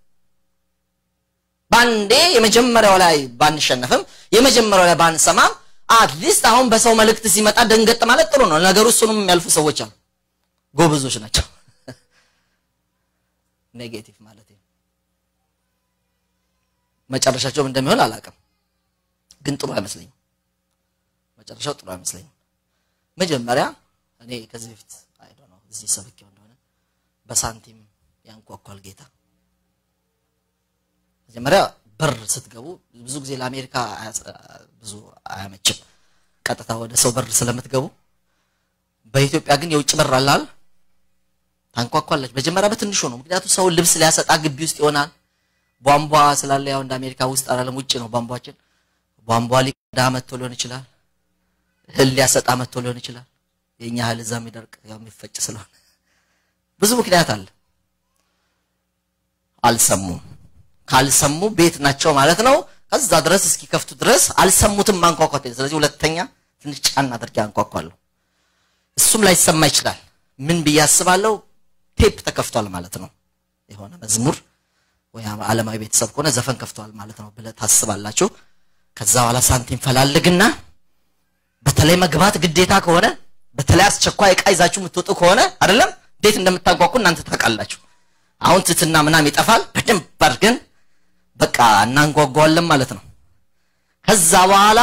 ባንዴ የመጀመሪያው ላይ ባንሸነፍም የመጀመሪያው ላይ ባንሰማም አትሊስት አሁን በሰው መልእክት ሲመጣ ደንገጥ ማለት ጥሩ ነው ነገሩ እሱንም የሚያልፉ ሰዎች አሉ ጎበዞች ናቸው ኔጌቲቭ ማለት ነው መጨረሻቸው እንደሚሆን አላቀም ግን ጥሩ አይመስለኝም መጨረሻው ጥሩ አይመስለኝም መጀመሪያ እኔ ከዚህ በፊት አይ ዶንት ኖ እዚህ ሰብከው እንደሆነ በሳንቲም ያንኳኳል ጌታ መጀመሪያ በር ስትገቡ ብዙ ጊዜ ለአሜሪካ ብዙ አያመችም ቀጥታ ወደ ሰው በር ስለምትገቡ በኢትዮጵያ ግን የውጭ በር አላል ታንኳኳለች መጀመሪያ በትንሹ ነው ምክንያቱም ሰው ልብስ ሊያሰጣ ግቢ ውስጥ ይሆናል ቧንቧ ስላለ ያው እንደ አሜሪካ ውስጥ አላለም ውጭ ነው ቧንቧችን ቧንቧ ሊቀዳ መጥቶ ሊሆን ይችላል ህል ሊያሰጣ መጥቶ ሊሆን ይችላል የኛ ህል ዛም ይደርቅ ያው የሚፈጭ ስለሆነ ብዙ ምክንያት አለ አልሰሙም ካልሰሙ ቤት ናቸው ማለት ነው ከዛ ድረስ እስኪ ከፍቱ ድረስ አልሰሙትም ማንኳኳት ስለዚህ ሁለተኛ ትንሽ ጫና አድርጌ አንኳኳለሁ እሱም ላይ ሰማ ይችላል ምን በያስባለው ቴፕ ተከፍቷል ማለት ነው የሆነ መዝሙር ወይ ዓለማዊ ቤተሰብ ከሆነ ዘፈን ከፍቷል ማለት ነው ብለ ታስባላችሁ ከዛ በኋላ ሳንቲም ፈላልግና በተለይ መግባት ግዴታ ከሆነ በተለይ አስቸኳይ ዕቃ ይዛችሁ የምትወጡ ከሆነ አይደለም ቤት እንደምታንኳኩ እናንተ ታውቃላችሁ አሁን ትትና ምናም ይጠፋል በደንብ አድርገን በቃ እናንጓጓለን ማለት ነው ከዛ በኋላ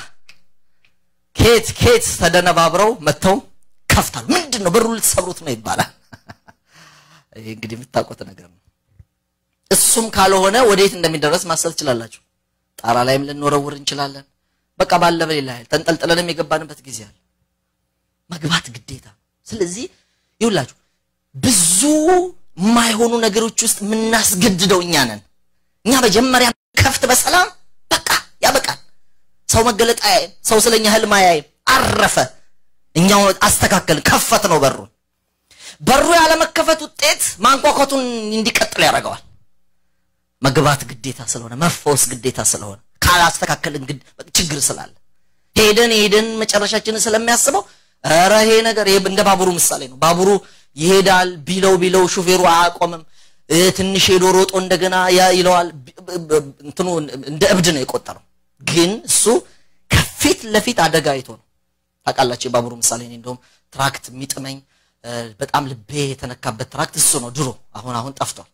ኬት ኬት ተደነባብረው መተው ከፍታል ምንድነው በሩ ልትሰብሩት ነው ይባላል ይሄ እንግዲህ የምታውቁት ነገር ነው እሱም ካልሆነ ወዴት እንደሚደረስ ማሰብ ይችላልላችሁ ጣራ ላይም ልንወረውር እንችላለን በቃ ባለበል ይላል ተንጠልጥለንም የገባንበት ጊዜ አለ መግባት ግዴታ ስለዚህ ይውላችሁ ብዙ ማይሆኑ ነገሮች ውስጥ ምናስገድደው እኛ ነን እኛ በመጀመሪያ ከፍት በሰላም በቃ ያበቃል ሰው መገለጣ ያይ ሰው ስለኛ ህልም ያይ አረፈ እኛው አስተካከል ከፈት ነው በሩ በሩ ያለ መከፈት ውጤት ማንኳኳቱን እንዲቀጥል ያደርጋል መግባት ግዴታ ስለሆነ መፈወስ ግዴታ ስለሆነ ካላስተካከልን ግን ችግር ስላለ ሄደን ሄደን መጨረሻችንን ስለሚያስበው ኧረ ይሄ ነገር ይሄ እንደ ባቡሩ ምሳሌ ነው ባቡሩ ይሄዳል ቢለው ቢለው ሹፌሩ አያቆምም ትንሽ ሄዶ ሮጦ እንደገና ያ ይለዋል እንትኑ እንደ እብድ ነው የቆጠረው ግን እሱ ከፊት ለፊት አደጋ አይቶ ነው ታቃላችሁ ባቡሩ ምሳሌ ነው እንደውም ትራክት ሚጥመኝ በጣም ልቤ የተነካበት ትራክት እሱ ነው ድሮ አሁን አሁን ጠፍቷል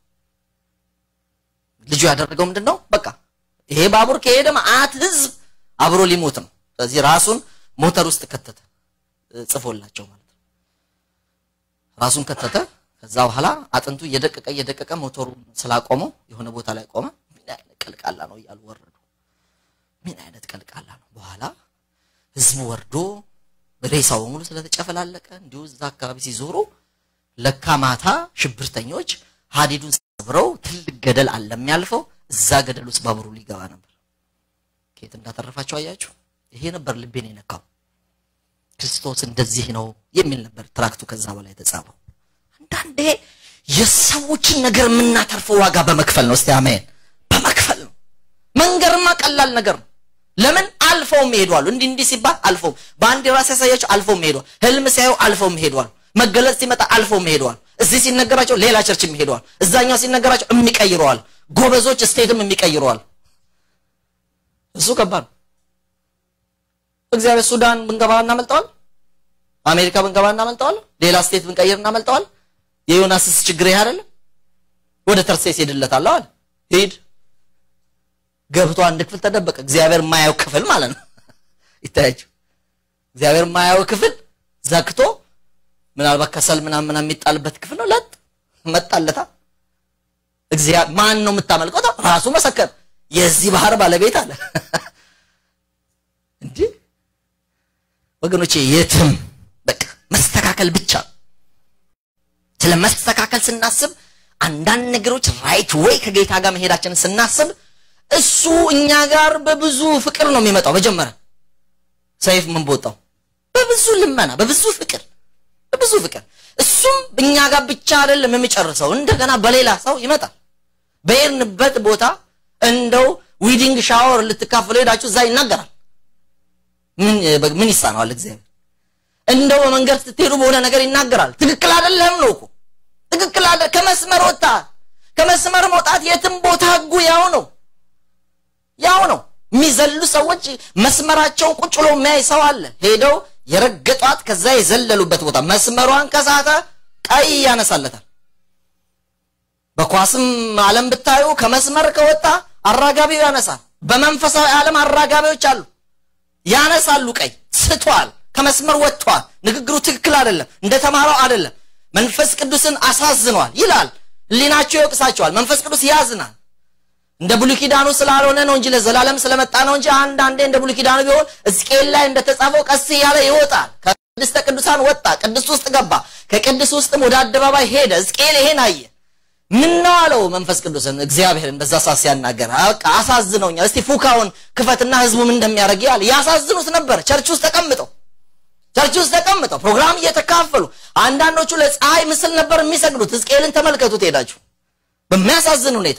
ልጁ ያደረገው ምንድነው በቃ ይሄ ባቡር ከሄደ ማአት ህዝብ አብሮ ሊሞት ነው ስለዚህ ራሱን ሞተር ውስጥ ከተተ ጽፎላቸው ማለት ነው ራሱን ከተተ ከዛ በኋላ አጥንቱ እየደቀቀ እየደቀቀ ሞተሩ ስላቆመው የሆነ ቦታ ላይ ቆመ ምን አይነት ቀልቃላ ነው ይያሉ ወረዱ ምን አይነት ቀልቃላ ነው በኋላ ህዝቡ ወርዶ በሬሳው ሙሉ ስለተጨፈላለቀ እንዲው እዛ አካባቢ ሲዞሩ ለካማታ ሽብርተኞች ሀዲዱን ሰብረው ትልቅ ገደል አለ የሚያልፈው እዛ ገደል ውስጥ ባቡሩ ሊገባ ነበር ከየት እንዳተረፋቸው አያችሁ ይሄ ነበር ልቤን የነካው ክርስቶስ እንደዚህ ነው የሚል ነበር ትራክቱ ከዛ በላይ ተጻፈው አንዳንዴ የሰዎችን ነገር ምናተርፈው ዋጋ በመክፈል ነው እስቲ አሜን በመክፈል ነው መንገርማ ቀላል ነገር ነው ለምን አልፈው መሄዷል እንዴ እንዴ ሲባል አልፈው ባንዲ ራስ ያሳያቸው አልፈው መሄዷል ህልም ሲያዩ አልፈው መሄዷል መገለጽ ሲመጣ አልፈው መሄዷል እዚህ ሲነገራቸው ሌላ ቸርች መሄዷል እዛኛው ሲነገራቸው የሚቀይረዋል ጎበዞች ስቴትም የሚቀይረዋል እሱ ከባድ እግዚአብሔር ሱዳን ብንገባና መልጠዋል አሜሪካ ብንገባና መልጠዋል ሌላ ስቴት ብንቀይርና መልጠዋል የዮናስስ ችግር ይሄ አይደለም ወደ ተርሴስ ሄድለታል አይደል ሄድ ገብቶ አንድ ክፍል ተደበቀ እግዚአብሔር ማያው ክፍል ማለት ነው ይታያችሁ እግዚአብሔር ማያው ክፍል ዘክቶ ምናልባት ከሰል ምናምን ምናምን የሚጣልበት ክፍል ነው ለጥ መጣለታ እግዚአብሔር ማን ነው የምታመልከው ራሱ መሰከረ የዚህ ባህር ባለቤት አለ እንዴ ወገኖቼ የትም በቃ መስተካከል ብቻ ስለመስተካከል ስናስብ አንዳንድ ነገሮች ራይት ወይ ከጌታ ጋር መሄዳችንን ስናስብ እሱ እኛ ጋር በብዙ ፍቅር ነው የሚመጣው መጀመሪያ ሰይፍ ምን ቦታው በብዙ ልመና በብዙ ፍቅር በብዙ ፍቅር እሱም እኛ ጋር ብቻ አይደለም የሚጨርሰው እንደገና በሌላ ሰው ይመጣል በየርንበት ቦታ እንደው ዊዲንግ ሻወር ልትካፈሉ ሄዳችሁ እዛ ይናገራል ምን ምን ይሳናል እግዚአብሔር እንደው በመንገድ ስትሄዱ በሆነ ነገር ይናገራል ትክክል አይደለም ነው እኮ ትክክል አይደለ ከመስመር ወጣ ከመስመር መውጣት የትም ቦታ ህጉ ያው ነው ያው ነው የሚዘሉ ሰዎች መስመራቸው ቁጭ ብሎ የሚያይ ሰው አለ ሄደው የረገጧት ከዛ የዘለሉበት ቦታ መስመሯን ከሳተ ቀይ ያነሳለታል በኳስም ዓለም ብታዩ ከመስመር ከወጣ አራጋቢው ያነሳል በመንፈሳዊ ዓለም አራጋቢዎች አሉ ያነሳሉ ቀይ ስቷል ከመስመር ወጥቷል ንግግሩ ትክክል አይደለም እንደተማረው አይደለም መንፈስ ቅዱስን አሳዝኗል ይላል ሊናቸው ይወቅሳቸዋል መንፈስ ቅዱስ ያዝናል እንደ ብሉይ ኪዳኑ ስላልሆነ ነው እንጂ ለዘላለም ስለመጣ ነው እንጂ አንድ አንዴ እንደ ብሉይ ኪዳኑ ቢሆን እስቄል ላይ እንደተጻፈው ቀስ ያለ ይወጣል ከቅድስተ ቅዱሳን ወጣ ቅድስት ውስጥ ገባ ከቅድስት ውስጥም ወደ አደባባይ ሄደ እስቄል ይሄን አየ ምን ነው አለው መንፈስ ቅዱስን እግዚአብሔርን በዛ ሳስ ያናገር በቃ አሳዝነውኛል እስቲ ፉካውን ክፈትና ህዝቡ ምን እንደሚያደርግ ያለ ያሳዝኑት ነበር ቸርች ውስጥ ተቀምጠው ቸርች ውስጥ ተቀምጠው ፕሮግራም እየተካፈሉ አንዳንዶቹ ለፀሐይ ምስል ነበር የሚሰግዱት እስቄልን ተመልከቱት ሄዳችሁ በሚያሳዝን ሁኔታ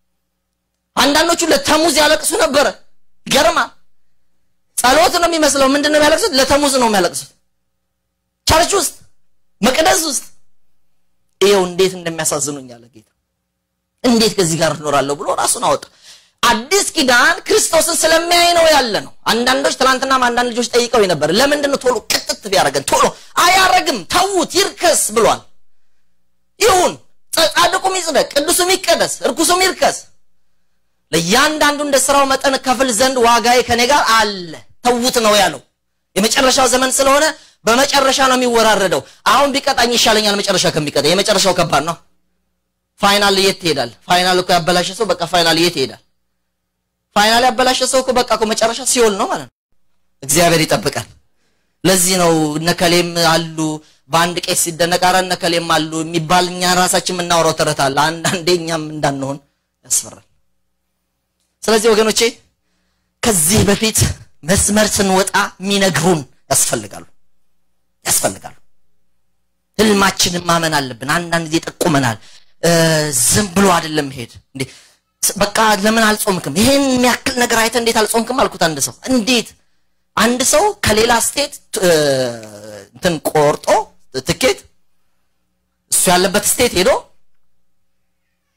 አንዳንዶቹ ለተሙዝ ያለቅሱ ነበር ገርማ ጸሎት ነው የሚመስለው ምንድነው የሚያለቅሱት ለተሙዝ ነው የሚያለቅሱት ቸርች ውስጥ መቅደስ ውስጥ ይሄው እንዴት እንደሚያሳዝኑኝ ያለ ጌታ እንዴት ከዚህ ጋር እኖራለሁ ብሎ ራሱን አወጣ አዲስ ኪዳን ክርስቶስን ስለሚያይ ነው ያለ ነው አንዳንዶች ትላንትና አንዳንድ ልጆች ጠይቀው ነበር ለምንድን ነው ቶሎ ቅጥት ቢያረገን ቶሎ አያረግም ተውት ይርከስ ብሏል ይሁን ጻድቁም ይጽደቅ ቅዱሱም ይቀደስ እርኩሱም ይርከስ ለያንዳንዱ እንደ ስራው መጠን ከፍል ዘንድ ዋጋዬ ከኔ ጋር አለ ተውት ነው ያለው የመጨረሻው ዘመን ስለሆነ በመጨረሻ ነው የሚወራረደው አሁን ቢቀጣኝ ይሻለኛል መጨረሻ ከሚቀጣ የመጨረሻው ከባድ ነው ፋይናል የት ይሄዳል ፋይናል እኮ ያበላሸ ሰው በቃ ፋይናል የት ይሄዳል ፋይናል ያበላሸ ሰው እኮ በቃ እኮ መጨረሻ ሲኦል ነው ማለት ነው እግዚአብሔር ይጠብቃል ለዚህ ነው ነከሌም አሉ ባንድ ቄስ ሲደነቃራ ነከሌም አሉ የሚባልኛ ራሳችን ምናወራው ተረታል አንዳንዴኛም እንዳንሆን ያስፈራል ስለዚህ ወገኖቼ ከዚህ በፊት መስመር ስንወጣ ሚነግሩን ያስፈልጋሉ ያስፈልጋሉ ህልማችንን ማመን አለብን አንዳንድ ጊዜ ጠቁመናል ዝም ብሎ አይደለም ሄድ እንዴ በቃ ለምን አልጾምክም ይሄን የሚያክል ነገር አይተ እንዴት አልጾምክም አልኩት አንድ ሰው እንዴት አንድ ሰው ከሌላ ስቴት እንትን ቆርጦ ትኬት እሱ ያለበት ስቴት ሄዶ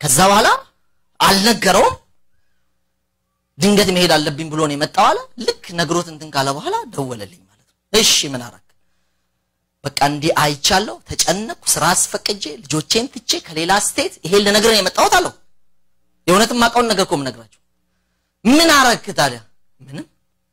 ከዛ በኋላ አልነገረውም ድንገት መሄድ አለብኝ ብሎ ነው የመጣው አለ ልክ ነግሮት እንትን ካለ በኋላ ደወለልኝ ማለት ነው እሺ ምን አረክ በቃ እንዲ አይቻለው ተጨነኩ ስራ አስፈቀጄ ልጆቼን ትቼ ከሌላ ስቴት ይሄ ለነገር ነው የመጣው ታለው የሆነትም ማቀውን ነገር ቆም ነግራችሁ ምን አረክ ታዲያ ምንም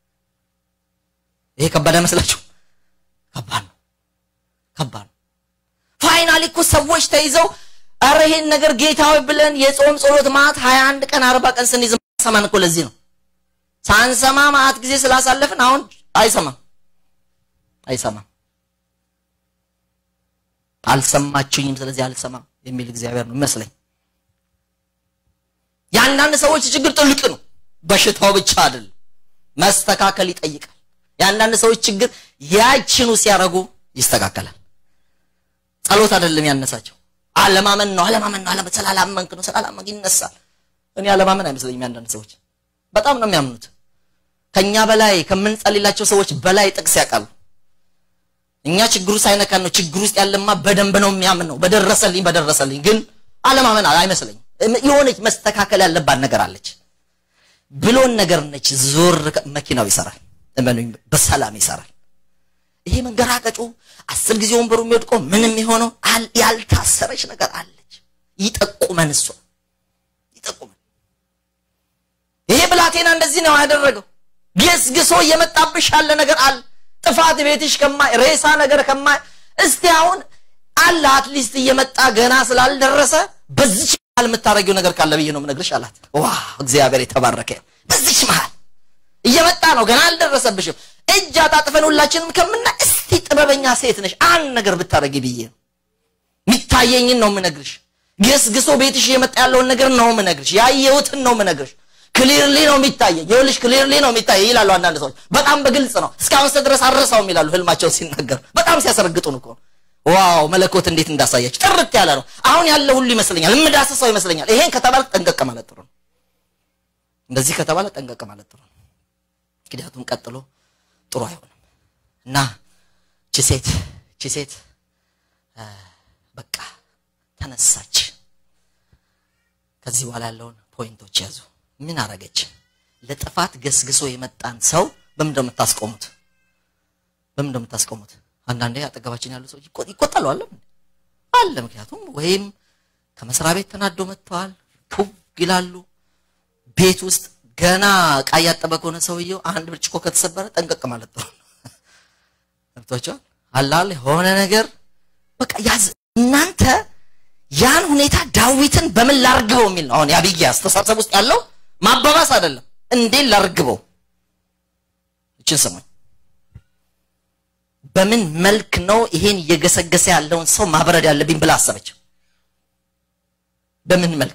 ይሄ ከባድ መስላችሁ ከባድ ነው ከባድ ፋይናሊ እኮ ሰዎች ተይዘው አረ ይሄን ነገር ጌታው ብለን የጾም ጸሎት ማት ሃያ አንድ ቀን አርባ ቀን ስንይዝ ሰማን እኮ ለዚህ ነው ሳንሰማ ማት ጊዜ ስላሳለፍን አሁን አይሰማም አይሰማም አልሰማችሁኝም ስለዚህ አልሰማም የሚል እግዚአብሔር ነው መስለኝ ያንዳንድ ሰዎች ችግር ጥልቅ ነው በሽታው ብቻ አይደል መስተካከል ይጠይቃል ያንዳንድ ሰዎች ችግር ያቺኑ ሲያረጉ ይስተካከላል ጸሎት አይደለም ያነሳቸው አለማመን ነው አለማመን ነው አለማመን ሰላላመንክ ነው ሰላላመንክ ይነሳል እኔ አለማመን አይመስለኝም ያንዳንድ ሰዎች በጣም ነው የሚያምኑት ከኛ በላይ ከመንጸልላቸው ሰዎች በላይ ጥቅስ ያቃሉ እኛ ችግሩ ሳይነካን ነው ችግሩ ውስጥ ያለማ በደንብ ነው የሚያምነው በደረሰልኝ በደረሰልኝ ግን አለማመን አይመስለኝም የሆነች መስተካከል ያለባት ነገር አለች ብሎን ነገር ነች ዞር መኪናው ይሰራል እመኑኝ በሰላም ይሰራል ይሄ መንገራቀጩ አስር ጊዜ ወንበሩ የሚወድቀው ምንም ይሆነው ያልታሰረች ነገር አለች ይጠቁመን እሱ ይጠቁመን ይሄ ብላቴና እንደዚህ ነው ያደረገው ገስግሶ የመጣብሽ ያለ ነገር አለ ጥፋት ቤትሽ ከማይ ሬሳ ነገር ከማይ እስቲ አሁን አለ አትሊስት እየመጣ ገና ስላልደረሰ በዚህ ቃል የምታረጊው ነገር ካለ በየ ነው ምነግርሽ አላት ዋው እግዚአብሔር የተባረከ በዚህ መሃል እየመጣ ነው ገና አልደረሰብሽም እጅ አጣጥፈን ሁላችንም ከመና እስቲ ጥበበኛ ሴት ነሽ አንድ ነገር ብታረጊ በየ ሚታየኝን ነው ምነግርሽ ገስግሶ ቤትሽ የመጣ ያለው ነገር ነው ምነግርሽ ያየውትን ነው ምነግርሽ ክሊርሊ ነው የሚታየኝ ይኸውልሽ ክሊርሊ ነው የሚታየኝ ይላሉ አንዳንድ ሰዎች በጣም በግልጽ ነው እስካሁን ድረስ አረሳው ይላሉ ህልማቸው ሲናገር በጣም ሲያሰርግጡን እኮ ዋው መለኮት እንዴት እንዳሳያች ጥርት ያለ ነው አሁን ያለው ሁሉ ይመስለኛል እምዳሰሰው ይመስለኛል ይሄን ከተባለ ጠንቀቀ ማለት ጥሩ ነው እንደዚህ ከተባለ ጠንቀቀ ማለት ጥሩ ነው ምክንያቱም ቀጥሎ ጥሩ አይሆንም እና ቺሴት ቺሴት በቃ ተነሳች ከዚህ በኋላ ያለውን ፖይንቶች ያዙ ምን አረገች ለጥፋት ገስግሶ የመጣን ሰው በመንደም ተታስቆሙት በመንደም ተታስቆሙት አንዳንዴ አጠገባችን ያሉ ሰዎች ይቆጣሉ አለ አለ ምክንያቱም ወይም ከመስራ ቤት ተናዶ መጥተዋል ፑ ይላሉ ቤት ውስጥ ገና ቃያ ያጠበቀው ነው ሰውየው አንድ ብርጭቆ ከተሰበረ ጠንቀቅ ማለት ነው እንቶቻው አላለ ሆነ ነገር በቃ ያዝ እናንተ ያን ሁኔታ ዳዊትን በምን ላርግበው የሚል ነው አሁን ያብይ አስተሳሰብ ውስጥ ያለው ማባባስ አይደለም እንዴ ላርግበው እቺ ሰማኝ በምን መልክ ነው ይሄን እየገሰገሰ ያለውን ሰው ማብረድ ያለብኝ ብላ አሰበች በምን መልክ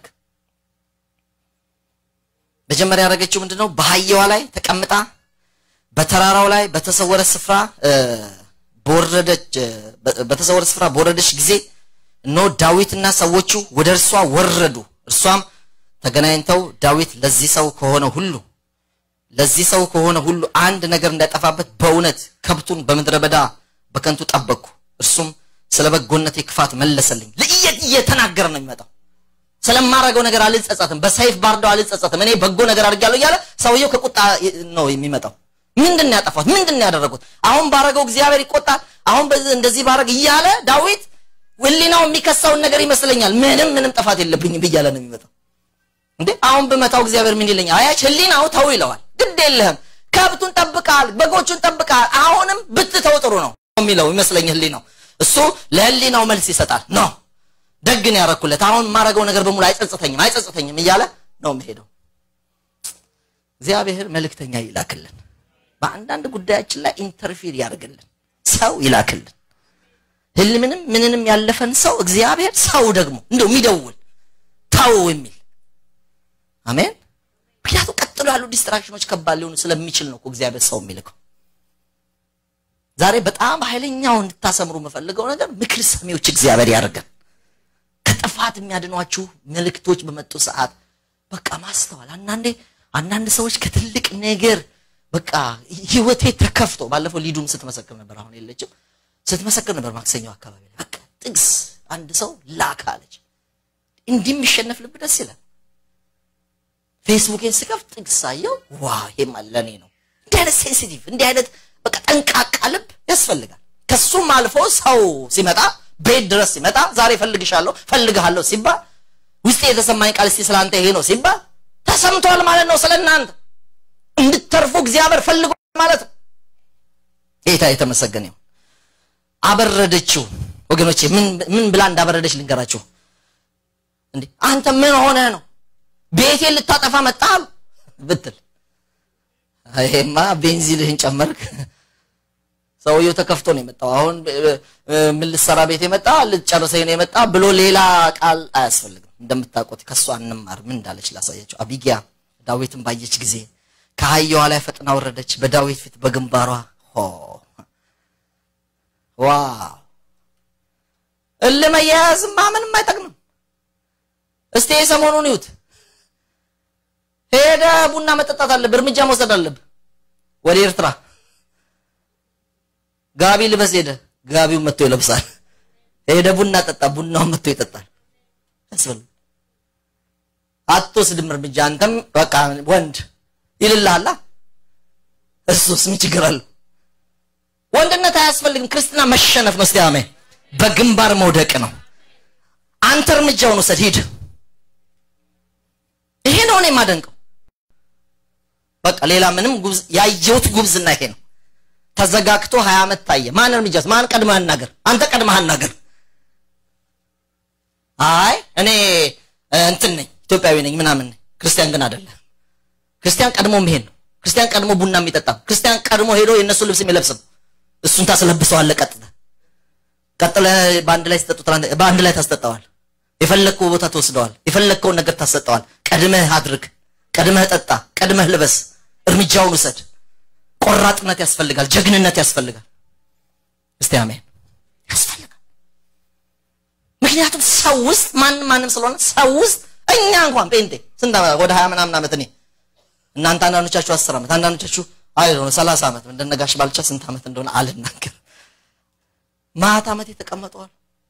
በጀመሪያ ያረገችው ምንድነው በሃየዋ ላይ ተቀምጣ በተራራው ላይ በተሰወረ ስፍራ ቦረደች በተሰወረ ስፍራ ቦረደች ጊዜ ነው ዳዊትና ሰዎቹ ወደ እርሷ ወረዱ እርሷም ተገናኝተው ዳዊት ለዚህ ሰው ከሆነ ሁሉ ለዚህ ሰው ከሆነ ሁሉ አንድ ነገር እንዳይጠፋበት በእውነት ከብቱን በመድረበዳ በከንቱ ጠበቅኩ እርሱም ስለበጎነት ይክፋት መለሰልኝ ለእየት እየተናገረ ነው የሚመጣው ስለማረገው ነገር አልጸጸትም በሰይፍ ባርዳው አልጸጸትም እኔ በጎ ነገር አድርጋለሁ ይላል ሰውየው ከቁጣ ነው የሚመጣው ምንድነው ያጠፋት ምንድነው ያደረጉት አሁን ባረገው እግዚአብሔር ይቆጣል አሁን እንደዚህ ባረግ ይያለ ዳዊት ወሊናው የሚከሳው ነገር ይመስለኛል ምንም ምንም ጥፋት የለብኝም በያለ ነው የሚመጣው እንዴ አሁን በመታው እግዚአብሔር ምን ይለኛል አያች ህሊናው ተው ይለዋል ግድ የለህም ከብቱን ጠብቃል በጎቹን ጠብቃል አሁንም ብትተው ጥሩ ነው የሚለው ይመስለኛል ህሊናው እሱ ለህሊናው መልስ ይሰጣል ነው ደግን ያረኩለት አሁን ማረገው ነገር በሙሉ አይጸጸተኝም አይጸጸተኝም ይያለ ነው የሚሄደው እግዚአብሔር መልእክተኛ ይላክልን በአንዳንድ ጉዳያችን ላይ ኢንተርፊር ያርግልን ሰው ይላክልን ህልምንም ምንንም ያለፈን ሰው እግዚአብሔር ሰው ደግሞ እንደው የሚደውል ታው የሚል አሜን ቢያቱ ቀጥሎ ያሉ ዲስትራክሽኖች ከባድ ሊሆኑ ስለሚችል ነው እግዚአብሔር ሰው የሚልከው ዛሬ በጣም ኃይለኛው እንድታሰምሩ መፈልገው ነገር ምክር ሰሚዎች እግዚአብሔር ያርጋል ከጥፋት የሚያድኗችሁ መልእክቶች በመጡ ሰዓት በቃ ማስተዋል አንዳንዴ አንዳንድ ሰዎች ከትልቅ ነገር በቃ ህይወቴ ተከፍቶ ባለፈው ሊዱም ስትመሰክር ነበር አሁን የለችም ስትመሰክር ነበር ማክሰኛው አካባቢ በቃ ጥቅስ አንድ ሰው ላካለች እንዲም ይሸነፍ ልብ ደስ ይላል ፌስቡክን ስከፍት ጥቅሳየው ዋው ይሄ ማለኔ ነው እንዴ አይነት ሴንሲቲቭ እንዴ አይነት በቃ ጠንቃቃ ልብ ያስፈልጋል ከሱም አልፎ ሰው ሲመጣ ቤት ድረስ ሲመጣ ዛሬ ፈልግሻለሁ ፈልግሃለሁ ሲባል ውስጤ የተሰማኝ ቃል እስቲ ስላንተ ይሄ ነው ሲባል ተሰምቷል ማለት ነው ስለናንተ እንድትተርፉ እግዚአብሔር ፈልጎ ማለት ነው ጌታ የተመሰገነ ይሁን አበረደችው ወገኖቼ ምን ምን ብላ እንዳበረደች ልንገራችሁ እንዴ አንተ ምን ሆነ ነው ቤቴን ልታጠፋ መጣል ብትል አይማ ቤንዚልህን ጨመርክ ሰውየው ተከፍቶ ነው የመጣው አሁን ምን ልሰራ ቤት የመጣ ልጨርሰኝ ነው የመጣ ብሎ ሌላ ቃል አያስፈልግም እንደምታውቁት ከሷ እንማር ምን እንዳለች ላሳያችሁ አቢጊያ ዳዊትን ባየች ጊዜ ከአህያዋ ላይ ፈጥና ወረደች በዳዊት ፊት በግንባሯ ሆ ዋው እልመያዝ ማምንም አይጠቅም እስቲ የሰሞኑን ይውት ሄዳ ቡና መጠጣት አለበት እርምጃ መውሰድ አለበት ወደ ኤርትራ ጋቢ ልበስ ሄደ ጋቢው መጥቶ ይለብሳል ሄደ ቡና ጠጣ ቡናው መጥቶ ይጠጣል አስበል አትወስድም እርምጃ አንተም በቃ ወንድ ይልልሃል እሱስ ምን ችግር አለ ወንድነት አያስፈልግም ክርስትና መሸነፍ ነው እስቲ አሜን በግንባር መውደቅ ነው አንተ እርምጃውን ወሰድ ሂድ ይሄ ነው እኔ ማደንቀው በቃ ሌላ ምንም ጉብዝ ያየሁት ጉብዝና ይሄ ነው ተዘጋግቶ ሃያ አመት ታየ ማን እርምጃስ ማን ቀድመህ አናገር አንተ ቀድመህ አናገር አይ እኔ እንትን ነኝ ኢትዮጵያዊ ነኝ ምናምን ክርስቲያን ግን አይደለም ክርስቲያን ቀድሞ መሄድ ነው ክርስቲያን ቀድሞ ቡና የሚጠጣ ክርስቲያን ቀድሞ ሄዶ የነሱ ልብስ የሚለብስ እሱን ታስለብሰው አለ ቀጥታ ቀጥለ ባንድ ላይ ተጠጡት ባንድ ላይ ታስጠጣዋል የፈለከው ቦታ ተወስደዋል የፈለከው ነገር ታሰጠዋል ቀድመህ አድርግ ቀድመህ ጠጣ ቀድመህ ልበስ እርምጃውን ወሰድ ቆራጥነት ያስፈልጋል ጀግንነት ያስፈልጋል እስቲ አሜን ያስፈልጋል ምክንያቱም ሰው ውስጥ ማን ማንም ስለሆነ ሰው ውስጥ እኛ እንኳን ጴንጤ ስንት ወደ ሃያ ምናምን አመት እኔ እናንተ አንዳንዶቻችሁ አስር አመት አንዳንዶቻችሁ አይደለም ሰላሳ አመት እንደነጋሽ ባልቻ ስንት አመት እንደሆነ አልናገር ማታ አመት የተቀመጠዋል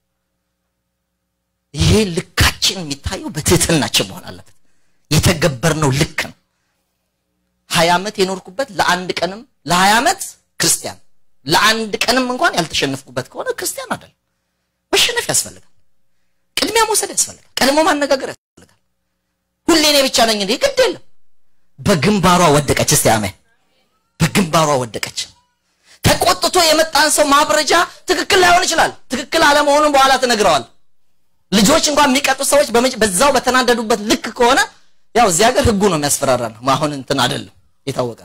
ይሄ ልካችን የሚታየው በትህትናችን መሆን አለበት የተገበርነው ልክ ነው ሃያ አመት የኖርኩበት ለአንድ ቀንም ለሃያ አመት ክርስቲያን ለአንድ ቀንም እንኳን ያልተሸነፍኩበት ከሆነ ክርስቲያን አይደለም መሸነፍ ያስፈልጋል ቅድሚያ መውሰድ ያስፈልጋል ቀድሞ ማነጋገር ያስፈልጋል ሁሌ እኔ ብቻ ነኝ እንዴ ግድ የለም በግንባሯ ወደቀች እስቲ አሜን በግንባሯ ወደቀች ተቆጥቶ የመጣን ሰው ማብረጃ ትክክል ላይሆን ይችላል ትክክል አለመሆኑን በኋላ ተነግረዋል ልጆች እንኳን የሚቀጡ ሰዎች በዛው በተናደዱበት ልክ ከሆነ ያው እዚህ ሀገር ህጉ ነው የሚያስፈራራን ማሁን እንትን አይደለም የታወቀ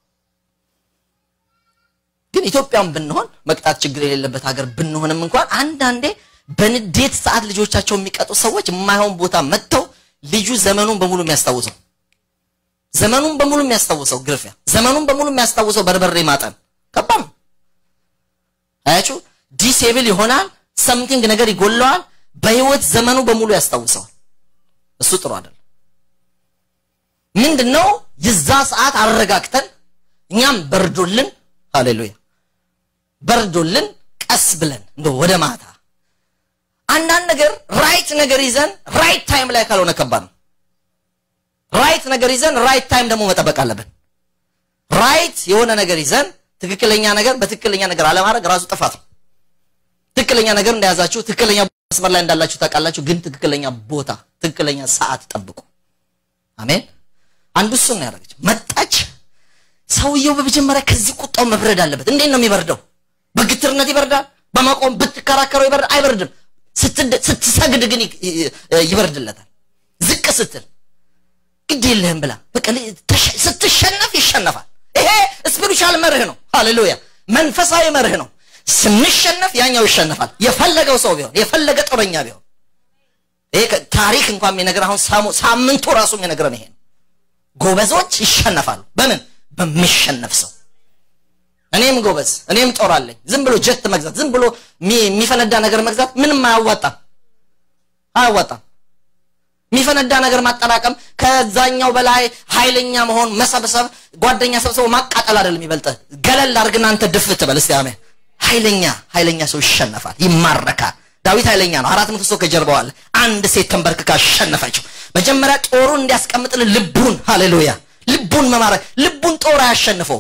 ግን ኢትዮጵያም ብንሆን መቅጣት ችግር የሌለበት ሀገር ብንሆንም እንኳን አንድ አንዴ በንዴት ሰዓት ልጆቻቸው የሚቀጡ ሰዎች የማይሆን ቦታ መጥተው ልጁ ዘመኑን በሙሉ የሚያስታውሰው ዘመኑን በሙሉ የሚያስታውሰው ግርፊያ ዘመኑን በሙሉ የሚያስታውሰው በርበሬ ማጠን ከባድ አያችሁ ዲሴብል ይሆናል something ነገር ይጎለዋል በህይወት ዘመኑ በሙሉ ያስታውሰዋል እሱ ጥሩ አይደለም ምንድነው የዛ ሰዓት አረጋግተን እኛም በርዶልን ሃሌሉያ በርዶልን ቀስ ብለን እንደው ወደ ማታ አንዳንድ ነገር ራይት ነገር ይዘን ራይት ታይም ላይ ካልሆነ ከባድ ነው ራይት ነገር ይዘን ራይት ታይም ደግሞ መጠበቅ አለብን ራይት የሆነ ነገር ይዘን ትክክለኛ ነገር በትክክለኛ ነገር አለማድረግ ራሱ ጥፋት ነው ትክክለኛ ነገር እንደያዛችሁ ትክክለኛ መስመር ላይ እንዳላችሁ ታውቃላችሁ ግን ትክክለኛ ቦታ ትክክለኛ ሰዓት ጠብቁ አሜን አንዱ እሱ ነው ያደረገች መጣች ሰውየው በመጀመሪያ ከዚህ ቁጣው መብረድ አለበት እንዴት ነው የሚበርደው በግትርነት ይበርዳል በማቆም ብትከራከረው ይበርድ አይበርድም ስትሰግድ ግን ይበርድለታል ዝቅ ስትል ግድ የለህም ብላ በቃ ስትሸነፍ ይሸነፋል ይሄ ስፒሪቹዋል መርህ ነው ሃሌሉያ መንፈሳዊ መርህ ነው ስንሸነፍ ያኛው ይሸነፋል የፈለገው ሰው ቢሆን የፈለገ ጦረኛ ቢሆን ይሄ ታሪክ እንኳን የሚነግር አሁን ሳምንቱ ራሱ የሚነግረን ይሄ ጎበዞች ይሸነፋሉ በምን በሚሸነፍ ሰው እኔም ጎበዝ እኔም ጦራለኝ ዝም ብሎ ጀት መግዛት ዝም ብሎ የሚፈነዳ ነገር መግዛት ምንም አያዋጣም አያዋጣም የሚፈነዳ ነገር ማጠራቀም ከዛኛው በላይ ኃይለኛ መሆን መሰብሰብ ጓደኛ ሰብሰብ ማቃጠል አይደለም ይበልጣል ገለል አርግና አንተ ድፍት በል እስቲ አሜን ኃይለኛ ኃይለኛ ሰው ይሸነፋል ይማረካል ዳዊት ኃይለኛ ነው አራት መቶ ሰው ከጀርባው አለ አንድ ሴት ተንበርክካ አሸነፈችው መጀመሪያ ጦሩን እንዲያስቀምጥልን ልቡን ሃሌሉያ ልቡን መማረክ ልቡን ጦር ያሸንፈው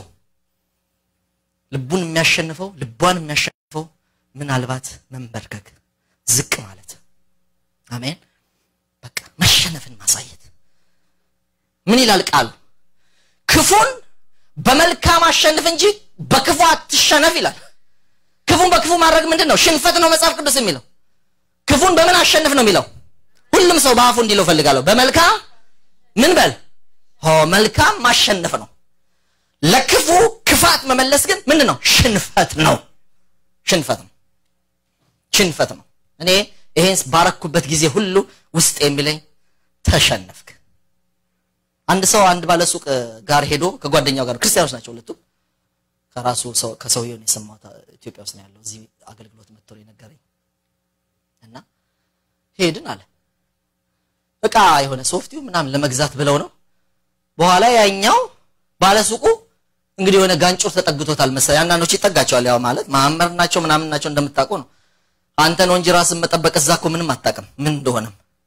ልቡን የሚያሸንፈው ልቧን የሚያሸንፈው ምናልባት መንበርከክ ዝቅ ማለት አሜን በቃ መሸነፍን ማሳየት ምን ይላል ቃሉ ክፉን በመልካም አሸንፍ እንጂ በክፉ አትሸነፍ ይላል ክፉን በክፉ ማድረግ ምንድነው ሽንፈት ነው መጽሐፍ ቅዱስ የሚለው ክፉን በምን አሸንፍ ነው የሚለው ሁሉም ሰው ባፉ እንዲለው ፈልጋለሁ በመልካም ምን በል ሆ መልካም ማሸነፍ ነው ለክፉ ክፋት መመለስ ግን ምንድነው ሽንፈት ነው ሽንፈት ነው ሽንፈት ነው እኔ ይሄንስ ባረኩበት ጊዜ ሁሉ ውስጥ የሚለኝ ተሸነፍክ አንድ ሰው አንድ ባለ ሱቅ ጋር ሄዶ ከጓደኛው ጋር ክርስቲያኖች ናቸው ሁለቱም ከራሱ ሰው ከሰውየው ነው የሰማው ኢትዮጵያ ውስጥ ነው ያለው እዚህ አገልግሎት መጥቶ ይነገረኝ እና ሄድን አለ በቃ የሆነ ሶፍትዌር ምናምን ለመግዛት ብለው ነው በኋላ ያኛው ባለ ሱቁ እንግዲህ የሆነ ጋንጮር ተጠግቶታል መሰለኝ አንዳንዶች ይጠጋቸዋል ያው ማለት ማመር ናቸው ምናምን ናቸው እንደምታውቁ ነው አንተ ነው እንጂ ራስን መጠበቅ እዛኮ ምንም አጣቀም ምን እንደሆነ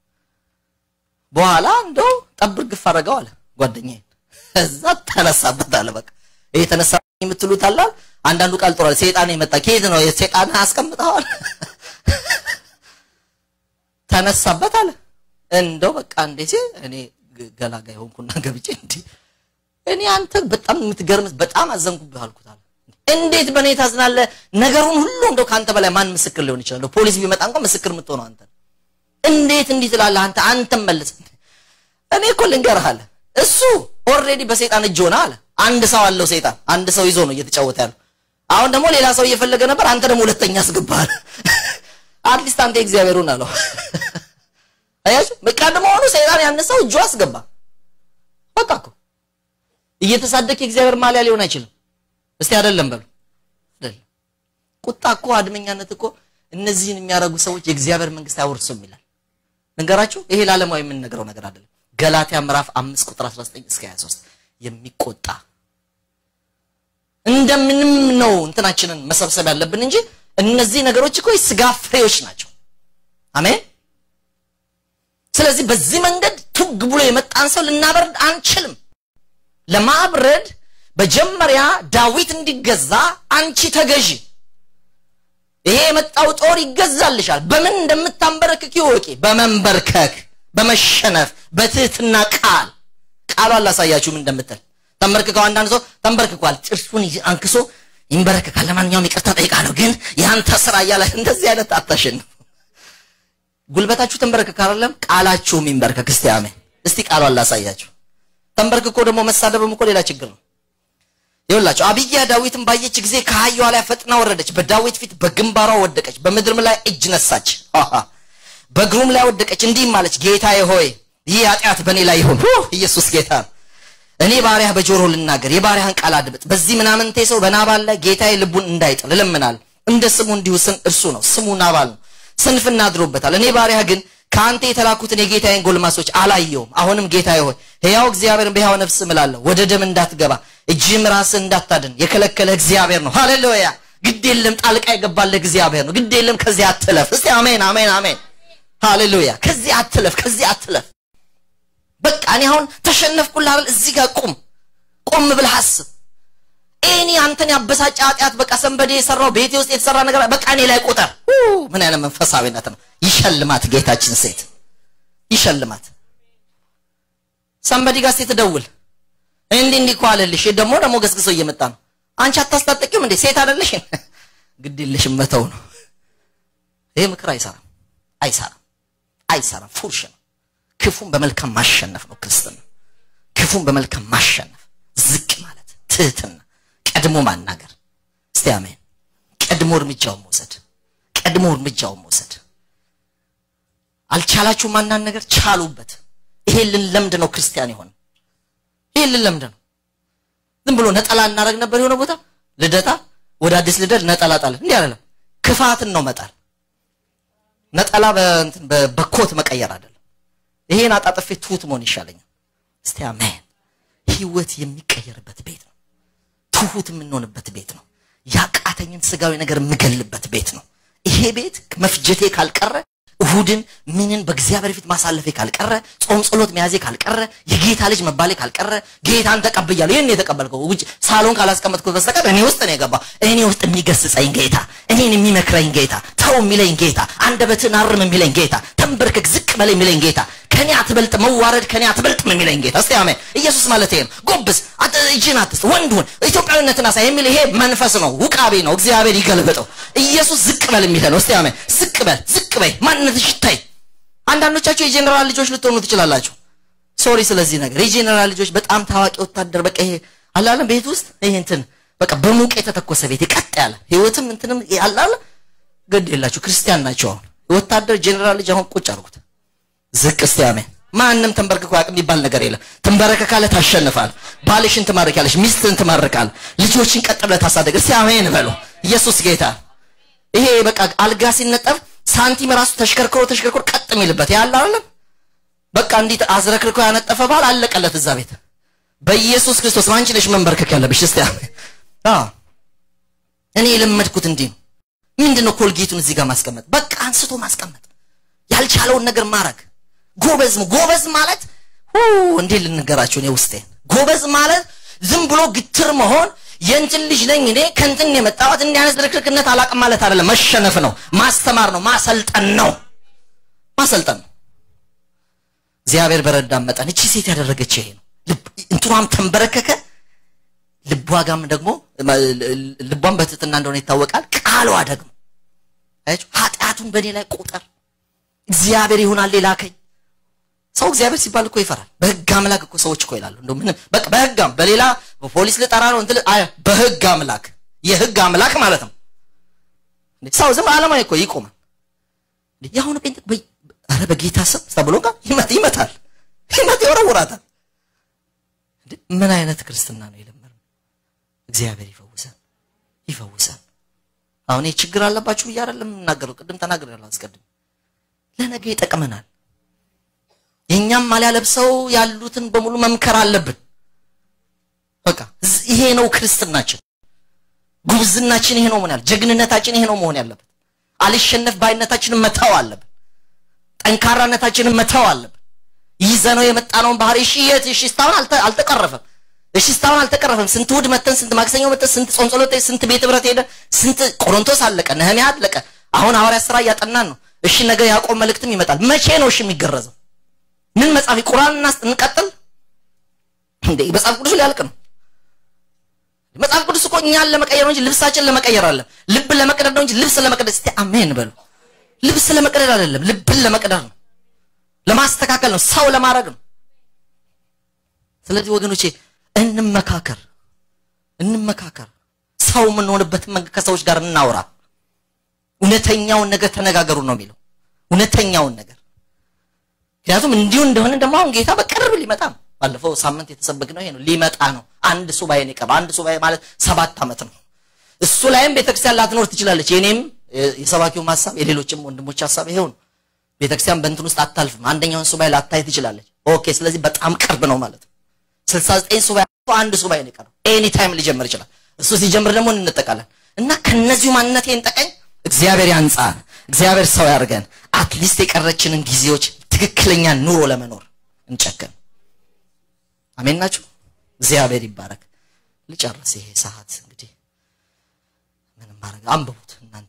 በኋላ እንደው ጠብር ግፍ አረጋው አለ ጓደኛዬ እዛ ተነሳበት አለ በቃ ይሄ ተነሳ የምትሉት አለ አንዳንዱ ቃል ጦራል ሰይጣን የመጣ ከሄድ ነው የሰይጣን አስቀምጣዋል ተነሳበት አለ እንደው በቃ እንዴት እኔ ገላጋይ ሆንኩና ገብቼ እንዴ እኔ አንተ በጣም የምትገርምስ በጣም አዘንኩብህ አልኩት አለ እንዴት በኔ ታዝናለ ነገሩን ሁሉ እንደው ካንተ በላይ ማን ምስክር ሊሆን ይችላል ፖሊስ ቢመጣ እንኳን ምስክር የምትሆነው አንተ እንዴት እንዲህ ትላለህ አንተ አንተም መልስ እኔ እኮ ልንገርህ አለ እሱ ኦሬዲ በሰይጣን እጅ ሆነ አለ አንድ ሰው አለው ሰይጣን አንድ ሰው ይዞ ነው እየተጫወተ ያለው አሁን ደግሞ ሌላ ሰው እየፈለገ ነበር አንተ ደግሞ ሁለተኛ አስገባህ አትሊስት አንተ እግዚአብሔሩን አለው አያችሁ መቃደም ሆኖ ሰይጣን ያነሳው እጁ አስገባ በቃ እኮ እየተሳደከ እግዚአብሔር ማሊያ ሊሆን አይችልም እስቲ አይደለም በሉ አይደለም ቁጣ እኮ አድመኛነት እኮ እነዚህን የሚያረጉ ሰዎች የእግዚአብሔር መንግስት አይወርሱም ይላል ነገራችሁ ይሄ ለዓለማዊ ምን ነገረው ነገር አይደለም ገላትያ ምዕራፍ አምስት ቁጥር አስራ ዘጠኝ እስከ ሃያ ሶስት የሚቆጣ እንደምንም ነው እንትናችንን መሰብሰብ ያለብን እንጂ እነዚህ ነገሮች እኮ ስጋ ፍሬዎች ናቸው አሜን ስለዚህ በዚህ መንገድ ትግ ብሎ የመጣን ሰው ልናበርድ አንችልም ለማብረድ በጀመሪያ ዳዊት እንዲገዛ አንቺ ተገዢ ይሄ የመጣው ጦር ይገዛልሻል በምን እንደምታንበረክክ ይወቂ በመንበርከክ በመሸነፍ በትህትና ቃል ቃሉ አላሳያችሁ ምን እንደምትል ተንበርክከው አንዳንድ ሰው ተንበርክኳል ጥርሱን አንክሶ ይንበረከካል ለማንኛውም ይቅርታ ጠይቃለሁ ግን ያንተ ስራ ያለ እንደዚህ አይነት አታሸንፍ ጉልበታችሁ ተንበረከካ አይደለም ቃላችሁም ይንበረከክ እስቲ አሜን እስቲ ቃሉ አላሳያችሁ ተንበርክኮ ደግሞ መሳደብም እኮ ሌላ ችግር ነው ይኸውላችሁ አብያ ዳዊትን ባየች ጊዜ ከአህያዋ ላይ ፈጥና ወረደች በዳዊት ፊት በግንባሯ ወደቀች በምድርም ላይ እጅ ነሳች በግሩም ላይ ወደቀች እንዲህ ማለች ጌታዬ ሆይ ይህ ኃጢአት በኔ ላይ ይሁን ኢየሱስ ጌታ እኔ ባሪያህ በጆሮ ልናገር የባሪያህን ቃል አድምጥ በዚህ ምናምንቴ ሰው በናባል ላይ ጌታዬ ልቡን እንዳይጥል ለምናል እንደ ስሙ እንዲሁ ስም እርሱ ነው ስሙ ናባል ነው ስንፍና አድሮበታል እኔ ባሪያህ ግን ካንተ የተላኩትን የጌታዬን ጎልማሶች አላየውም አሁንም ጌታዬ ሆይ ሕያው እግዚአብሔርን በሕያው ነፍስ እምላለሁ ወደ ደም እንዳትገባ እጅም ራስን እንዳታድን የከለከለ እግዚአብሔር ነው ሃሌሉያ ግድ የለም ጣልቃ ይገባል እግዚአብሔር ነው ግድ የለም ከዚህ አትለፍ እስቲ አሜን አሜን አሜን ሃሌሉያ ከዚህ አትለፍ ከዚህ አትለፍ በቃ እኔ አሁን ተሸነፍኩልህ አይደል እዚህ ጋር ቁም ቆም ብለህ አስብ እኔ አንተን ያበሳጫ ኃጢአት በቃ ሰንበዴ የሰራው ቤቴ ውስጥ የተሰራ ነገር በቃ እኔ ላይ ቁጠር ምን አይነት መንፈሳዊነት ነው ይሸልማት ጌታችን ሴት ይሸልማት ሰንበዴ ጋር ሴት ደውል እንዴ እንዴ ቋለልሽ ደሞ ደሞ ገስግሶ እየመጣ ነው አንቺ አታስታጠቂም እንዴ ሴት አይደለሽ ግድልሽ መተው ነው ይሄ ምክር አይሰራም አይሰራም አይሰራም ፉርሽ ነው ክፉን በመልካም ማሸነፍ ነው ክርስትና ክፉን በመልካም ማሸነፍ ዝቅ ማለት ትህትና ቀድሞ ማናገር እስቲ አሜን ቀድሞ እርምጃው መውሰድ ቀድሞ እርምጃው መውሰድ አልቻላችሁ ማንናን ነገር ቻሉበት ይሄ ለምንድ ነው ክርስቲያን ይሆን ይሄ ለምንድ ነው ዝም ብሎ ነጠላ እናረግ ነበር የሆነ ቦታ ልደታ ወደ አዲስ ልደት ነጠላ ጣለ እንዴ አይደለም ክፋትን ነው መጣል ነጠላ በኮት መቀየር አይደለም ይሄን አጣጥፌ ትሁት መሆን ይሻለኛል እስቲ አሜን ህይወት የሚቀየርበት ቤት ነው ትሁት የምንሆንበት ቤት ነው ያቃተኝን ስጋዊ ነገር ምገልበት ቤት ነው ይሄ ቤት መፍጀቴ ካልቀረ እሁድን ምንን በእግዚአብሔር ፊት ማሳለፌ ካልቀረ ጾም ጸሎት መያዜ ካልቀረ የጌታ ልጅ መባሌ ካልቀረ ጌታን ተቀበያለሁ ይሄን የተቀበልከው ውጭ ሳሎን ካላስቀመጥኩት በስተቀር እኔ ውስጥ ነው የገባው እኔ ውስጥ የሚገስጸኝ ጌታ እኔን የሚመክረኝ ጌታ ተው የሚለኝ ጌታ አንደበትን አርም የሚለኝ ጌታ ተንበርከክ ዝቅ በል የሚለኝ ጌታ ከኔ አትበልጥ መዋረድ ከኔ አትበልጥ የሚለኝ ጌታ እስቲ አሜን ኢየሱስ ማለት ይሄ ጎብስ እጅናትስ ወንዱን ኢትዮጵያዊነትን አሳይ የሚል ይሄ መንፈስ ነው ውቃቤ ነው እግዚአብሔር ይገልበጠው ኢየሱስ ዝቅ በል የሚለው እስቲ አሜን ዝቅ በል ዝቅ በይ ማንነትሽ ታይ አንዳንዶቻችሁ የጀነራል ልጆች ልትሆኑ ትችላላችሁ ሶሪ ስለዚህ ነገር የጀነራል ልጆች በጣም ታዋቂ ወታደር በቃ ይሄ አላለም ቤት ውስጥ ይሄ እንትን በቃ በሙቅ የተተኮሰ ቤት ይቀጥ ያለ ህይወትም እንትንም ያላለ ግድ የላችሁ ክርስቲያን ናቸው ወታደር ጀነራል ልጅ አሁን ቁጭ አርጉት ዝቅ እስቲ አሜን ማንንም ተንበርከኩ አቅም ይባል ነገር የለም ተንበረከካለ ታሸንፋል ባልሽን ትማርካለሽ ሚስትን ትማርካል ልጆችን ቀጥለህ ታሳደግ እስቲ አሜን በሉ ኢየሱስ ጌታ ይሄ በቃ አልጋ ሲነጠፍ ሳንቲም ራሱ ተሽከርክሮ ተሽከርክሮ ቀጥ የሚልበት ያለ አይደል በቃ እንዲት አዝረክርኮ ያነጠፈ ባል አለቀለት እዛ ቤት በኢየሱስ ክርስቶስ ማንቺ ነሽ መንበርከክ ያለብሽ እስቲ አሜን አዎ እኔ ለምድኩት እንዴ ምንድነው ኮልጌቱን እዚህ ጋር ማስቀመጥ በቃ አንስቶ ማስቀመጥ ያልቻለውን ነገር ማረግ ጎበዝ ጎበዝ ማለት ሁ እንዴ ልንገራችሁ ነው ውስጤ ጎበዝ ማለት ዝም ብሎ ግትር መሆን የእንትን ልጅ ነኝ እኔ ከንትን የመጣሁት እንዲያነስ ድርክርክነት አላቅም ማለት አይደለም መሸነፍ ነው ማስተማር ነው ማሰልጠን ነው ማሰልጠን ነው እግዚአብሔር በረዳም መጣን እቺ ሴት ያደረገች ይሄ ነው እንትሯም ተንበረከከ ልቧጋም ደግሞ ልቧም በትትና እንደሆነ ይታወቃል ቃሏ ደግሞ አይጭ ኃጢያቱን በኔ ላይ ቁጥር እግዚአብሔር ይሆናል ሌላከኝ ሰው እግዚአብሔር ሲባል እኮ ይፈራል በህግ አምላክ እኮ ሰዎች እኮ ይላሉ እንደው ምን በቃ በህግም በሌላ ፖሊስ ለጣራ ነው እንት በህግ አምላክ የህግ አምላክ ማለት ነው ሰው ዝም ዓለማዊ እኮ ይቆማል ያሁን ጴንጤ አረ በጌታ ስም ተብሎ ጋር ይመት ይመታል ይመት ይወረውራታል ምን አይነት ክርስትና ነው የለመረው እግዚአብሔር ይፈውሳል ይፈውሳል አሁን ችግር አለባችሁ ይያረለም እናገረው ቅድም ተናግሬያለሁ አስቀድም ለነገ ይጠቅመናል የኛም ማሊያ ለብሰው ያሉትን በሙሉ መምከር አለብን በቃ ይሄ ነው ክርስትናችን ጉብዝናችን ይሄ ነው መሆን ያለ ጀግንነታችን ይሄ ነው መሆን ያለበት አልሸነፍ ባይነታችንን መታው አለብን ጠንካራነታችንን መታው አለብን ይዘነው የመጣነው ባህሪ እሺ እሺ ስታውን አልተቀረፈም እሺ ስታውን አልተቀረፈም ስንት ውድ መተን ስንት ማክሰኞ መተን ስንት ጾም ጸሎት ስንት ቤት ብረት ሄደ ስንት ቆሮንቶስ አለቀ ነህምያ አለቀ አሁን ሐዋርያ ሥራ ያጠናን ነው እሺ ነገ ያቆም መልእክትም ይመጣል መቼ ነው እሺ የሚገረዘው ምን መጻፍ ቁርአንና እንቀጥል እንዴ መጽሐፍ ቅዱስ ሊያልቅ ነው መጽሐፍ ቅዱስ እኮ እኛን ለመቀየር ነው እንጂ ልብሳችን ለመቀየር አይደለም ልብ ለመቀደድ ነው እንጂ ልብስ ለመቀደድ እስቲ አሜን በሉ ልብስ ለመቀደድ አይደለም ልብን ለመቀደድ ነው ለማስተካከል ነው ሰው ለማድረግ ነው ስለዚህ ወገኖቼ እንመካከር እንመካከር ሰው ምን ሆነበት መንገድ ከሰዎች ጋር እናውራ እውነተኛውን ነገር ተነጋገሩ ነው የሚለው እውነተኛውን ነገር ያቱም እንዲሁ እንደሆነ ደግሞ አሁን ጌታ በቅርብ ሊመጣ ነው ባለፈው ሳምንት የተሰበከው ይሄ ነው ሊመጣ ነው አንድ ሱባኤ ነው ቀባ አንድ ሱባኤ ማለት ሰባት አመት ነው እሱ ላይም ቤተክርስቲያን ላትኖር ትችላለች የኔም የሰባኪው ሐሳብ የሌሎችም ወንድሞች ሐሳብ ይሄው ነው ቤተክርስቲያን በእንትን ውስጥ አታልፍም አንደኛውን ሱባኤ ላታይ ትችላለች ኦኬ ስለዚህ በጣም ቅርብ ነው ማለት ነው ስልሳ ዘጠኝ ሱባኤ አንድ ሱባኤ ነው ቀረው ኤኒ ታይም ሊጀምር ይችላል እሱ ሲጀምር ደግሞ እንጠቃለን እና ከነዚሁ ማንነቴን ጠቀኝ እግዚአብሔር ያንጻን እግዚአብሔር ሰው ያርገን አትሊስት የቀረችንን ጊዜዎች ትክክለኛ ኑሮ ለመኖር እንጨከን አሜን ናችሁ እግዚአብሔር ይባረክ ልጨርስ ይሄ ሰዓት እንግዲህ ምንም ማረግ አንብቡት እናንተ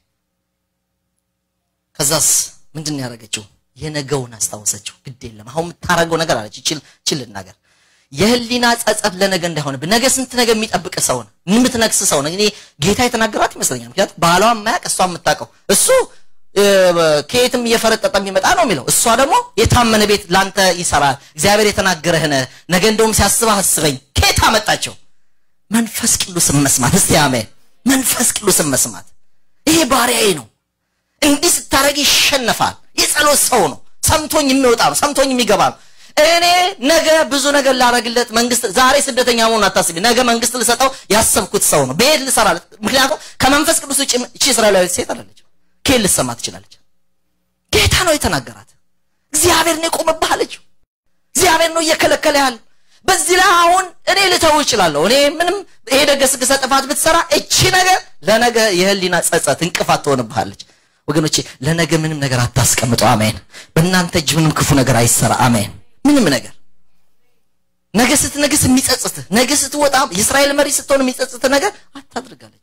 ከዛስ ምንድነው ያረጋችሁ የነገውን አስታወሰችው ግድ የለም አሁን የምታረገው ነገር አለች ይችል ይችል ነገር የህሊና ጸጸት ለነገ እንዳይሆን በነገ ስንት ነገር የሚጠብቅ ሰው ነው ንምትነክስ ሰው ነው እኔ ጌታ የተናገራት ይመስለኛል ምክንያት ባሏ ማያቅ እሷ የምታቀው እሱ ከየትም እየፈረጠጠ የሚመጣ ነው የሚለው እሷ ደግሞ የታመነ ቤት ላንተ ይሰራል እግዚአብሔር የተናገረህነ ነገ እንደውም ሲያስበህ አስበኝ ከየት አመጣቸው መንፈስ ቅዱስ መስማት እስቲ አሜን መንፈስ ቅዱስ መስማት ይሄ ባሪያዬ ነው እንዲህ ስታረግ ይሸነፋል የጸሎት ሰው ነው ሰምቶኝ የሚወጣ ነው ሰምቶኝ የሚገባ ነው እኔ ነገ ብዙ ነገር ላረግለት መንግስት ዛሬ ስደተኛ መሆን አታስቢ ነገ መንግስት ልሰጠው ያሰብኩት ሰው ነው ቤት ልሰራለት ምክንያቱም ከመንፈስ ቅዱስ ውጪ እቺ እስራኤላዊት ሴት አይደለች ከል ልሰማ ትችላለች ጌታ ነው የተናገራት እግዚአብሔር ነው ቆመባለች እግዚአብሔር ነው እየከለከለ ያለ በዚህ ላይ አሁን እኔ ልተው ይችላል እኔ ምንም ሄደ ገስግሰ ጥፋት ብትሰራ እቺ ነገር ለነገ የህሊና ጸጸት እንቅፋት ትሆንብሃለች ወገኖቼ ለነገ ምንም ነገር አታስቀምጡ አሜን በእናንተ እጅ ምንም ክፉ ነገር አይሰራ አሜን ምንም ነገር ነገ ስትነግስ የሚጸጽት ነገ ስትወጣ የእስራኤል መሪ ስትሆን የሚጸጽት ነገር አታድርጋለች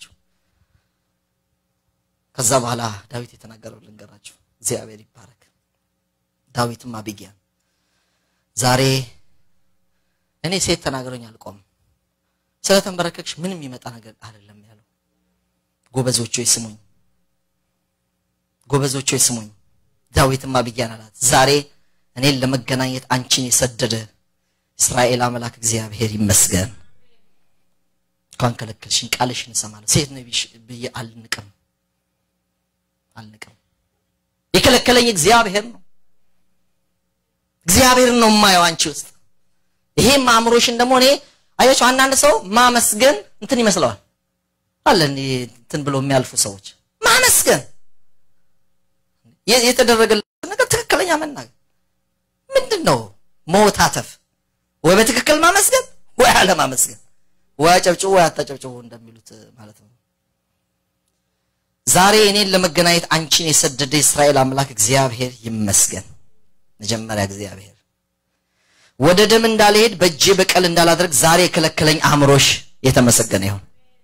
ከዛ በኋላ ዳዊት የተናገረው ልንገራችሁ እግዚአብሔር ይባረክ ዳዊትም አቢግያን ዛሬ እኔ ሴት ተናገረኝ አልቆም ስለተንበረከክሽ ምንም ይመጣ ነገር አይደለም ያለው ጎበዞቹ ይስሙኝ ጎበዞቹ ይስሙኝ ዳዊትም አቢግያን አላት ዛሬ እኔን ለመገናኘት አንቺን የሰደደ እስራኤል አምላክ እግዚአብሔር ይመስገን እንኳን ከለከልሽኝ ቃልሽን እሰማለሁ ሴት ነው ብዬ አልንቀም አልንቀም የከለከለኝ እግዚአብሔር ነው እግዚአብሔር ነው ማየው አንቺ ውስጥ ይሄም አእምሮሽን ደግሞ እኔ አያችሁ አንዳንድ ሰው ማመስገን እንትን ይመስለዋል አለን እንትን ብሎ የሚያልፉ ሰዎች ማመስገን የተደረገለት ነገር ትክክለኛ መናገር ምንድነው ሞታተፍ ወይ በትክክል ማመስገን ወይ አለማመስገን ወይ አጨብጭቡ ወይ አታጨብጭቡ እንደሚሉት ማለት ነው ዛሬ እኔን ለመገናኘት አንቺን የሰደደ እስራኤል አምላክ እግዚአብሔር ይመስገን መጀመሪያ እግዚአብሔር ወደ ደም እንዳልሄድ በእጄ በቀል እንዳላደርግ ዛሬ የከለከለኝ አእምሮሽ የተመሰገነ ይሁን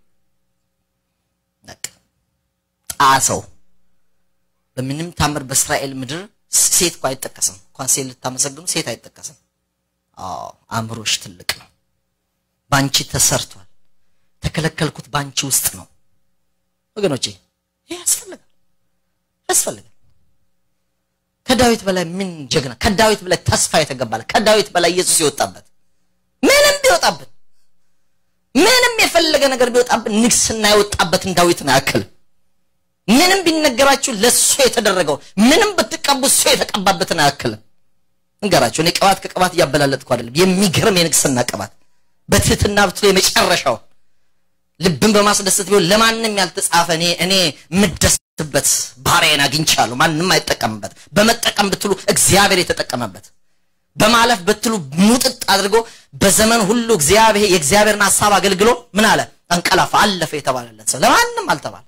ነቅ ጣሰው በምንም ታምር በእስራኤል ምድር ሴት ቆይ አይተከሰም እንኳን ሴት ልታመሰግኑ ሴት አይተከሰም አዎ አእምሮሽ ትልቅ ነው ባንቺ ተሰርቷል ተከለከልኩት ባንቺ ውስጥ ነው ወገኖቼ ይሄ ያስፈልጋል ያስፈልጋል ከዳዊት በላይ ምን ጀግና ከዳዊት በላይ ተስፋ የተገባለ ከዳዊት በላይ ኢየሱስ ይወጣበት ምንም ቢወጣበት ምንም የፈለገ ነገር ቢወጣበት ንግስና ይወጣበትን ዳዊት ነው ያከለ ምንም ቢነገራችሁ ለሱ የተደረገው ምንም በተቀቡ እሱ የተቀባበትን ያከለ እንገራችሁ እኔ ቅባት ከቅባት ያበላለጥኩ አይደለም የሚገርም የንግስና ቅባት በትህትና ብትሉ የመጨረሻው ልብን በማስደሰት ቢሆን ለማንንም ያልተጻፈ እኔ እኔ ምደሰትበት ባሪያን አግኝቻለሁ ማንንም አይጠቀምበት በመጠቀም ብትሉ እግዚአብሔር የተጠቀመበት በማለፍ ብትሉ ሙጥጥ አድርጎ በዘመን ሁሉ እግዚአብሔር የእግዚአብሔርን ሐሳብ አገልግሎ ምን አለ አንቀላፋ አለፈ የተባለለት ሰው ለማንንም አልተባለ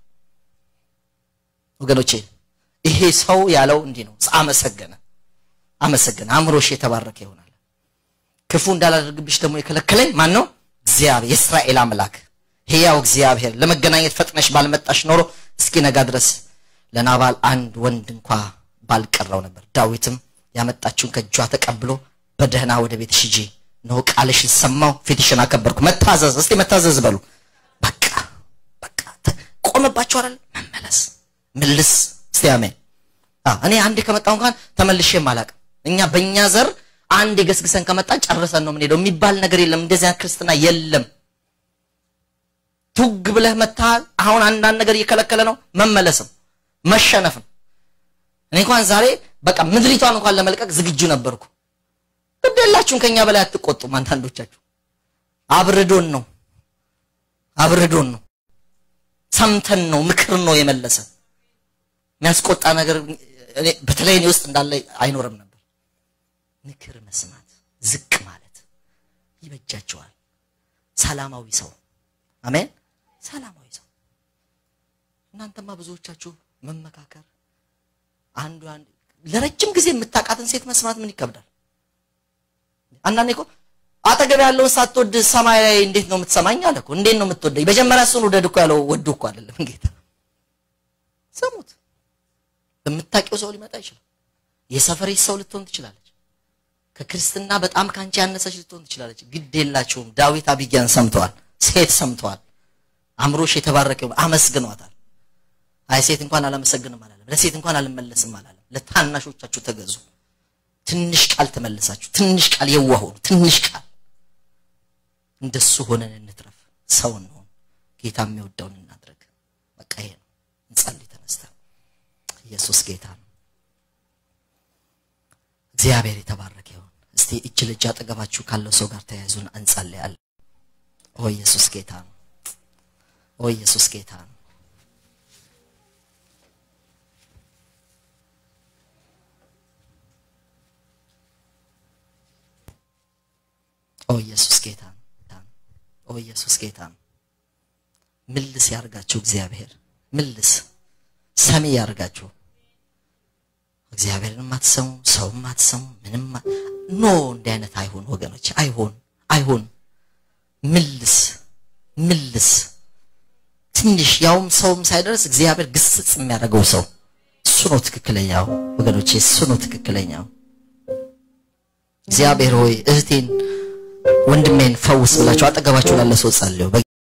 ወገኖቼ ይሄ ሰው ያለው እንዲህ ነው አመሰገነ አመሰገነ አእምሮሽ የተባረከ ይሆናል ክፉ እንዳላደርግብሽ ደግሞ የከለከለኝ ማን ነው እግዚአብሔር የእስራኤል አምላክ ሕያው እግዚአብሔር ለመገናኘት ፈጥነሽ ባልመጣሽ ኖሮ እስኪ ነጋ ድረስ ለናባል አንድ ወንድ እንኳን ባልቀረው ነበር ዳዊትም ያመጣችውን ከጇ ተቀብሎ በደህና ወደ ቤትሽ ሂጂ ነው ቃልሽን ሰማው ፊትሽን አከበርኩ መታዘዝ እስቲ መታዘዝ በሉ በቃ በቃ ቆመባችሁ አይደል መመለስ ምልስ እስቲ አሜን አ እኔ አንዴ ከመጣው እንኳን ተመልሼ ማላቅ እኛ በእኛ ዘር አንዴ ገስግሰን ከመጣን ጨርሰን ነው የምንሄደው የሚባል ነገር የለም እንደዚያ ክርስትና የለም ቱግ ብለህ መጣል አሁን አንዳንድ ነገር እየከለከለ ነው መመለስም መሸነፍም እኔ እንኳን ዛሬ በቃ ምድሪቷን እንኳን ለመልቀቅ ዝግጁ ነበርኩ በደላችሁን ከኛ በላይ አትቆጡም አንታንዶቻችሁ አብርዶን ነው አብርዶን ነው ሰምተን ነው ምክር ነው የመለሰ የሚያስቆጣ ነገር እኔ በተለይ ነው ውስጥ እንዳለ አይኖርም ነበር ምክር መስማት ዝቅ ማለት ይበጃቸዋል ሰላማዊ ሰው አሜን ሰላማዊ ሰው እናንተማ ብዙዎቻችሁ መመካከር አንዱ አንድ ለረጅም ጊዜ የምታቃተን ሴት መስማት ምን ይከብዳል አንዳንዴ እኮ አጠገብ ያለው ሳትወድ ሰማይ ላይ እንዴት ነው የምትሰማኝ አለኮ እንዴት ነው የምትወደኝ በመጀመሪያ እሱን ወደድ እኮ ያለው ወዱ እኮ አይደለም ጌታ ሰሙት በመታቂው ሰው ሊመጣ ይችላል የሰፈሪ ሰው ልትሆን ትችላለች ከክርስትና በጣም ካንቺ ያነሰች ልትሆን ትችላለች ግድ የላችሁም ዳዊት አቢግያን ሰምተዋል ሴት ሰምተዋል አምሮሽ የተባረከው አመስግኗታል አይ ሴት እንኳን አላመሰግንም አላለም ለሴት እንኳን አልመለስም አላለም ለታናሾቻችሁ ተገዙ ትንሽ ቃል ተመለሳችሁ ትንሽ ቃል የዋሁ ትንሽ ቃል እንደሱ ሆነን እንትረፍ ሰው ነው ጌታ የሚወደውን እናድርግ በቃ ይሄ ነው እንጸልይ ተነስተን ኢየሱስ ጌታ ነው እግዚአብሔር የተባረከ ይሁን እስቲ እጅ ለእጅ አጠገባችሁ ካለው ሰው ጋር ተያይዙን እንጸልያለን ኦ ኢየሱስ ጌታ ነው ኦ ኢየሱስ ጌታ ነው ኦ ኢየሱስ ጌታ ነው ኦ ኢየሱስ ጌታ ነው ምልስ ያርጋችሁ እግዚአብሔር ምልስ ሰሚ ያርጋችሁ እግዚአብሔርን ማትሰሙ ሰው ማትሰሙ ምንም ኖ እንደ አይነት አይሆን ወገኖች አይሆን አይሆን ምልስ ምልስ ትንሽ ያውም ሰውም ሳይደርስ እግዚአብሔር ግስጽ የሚያደርገው ሰው እሱ ነው ትክክለኛው ወገኖች እሱ ነው ትክክለኛው እግዚአብሔር ሆይ እህቴን ወንድሜን ፈውስ ብላችሁ አጠገባችሁ ላለ ሰው ጸልዩ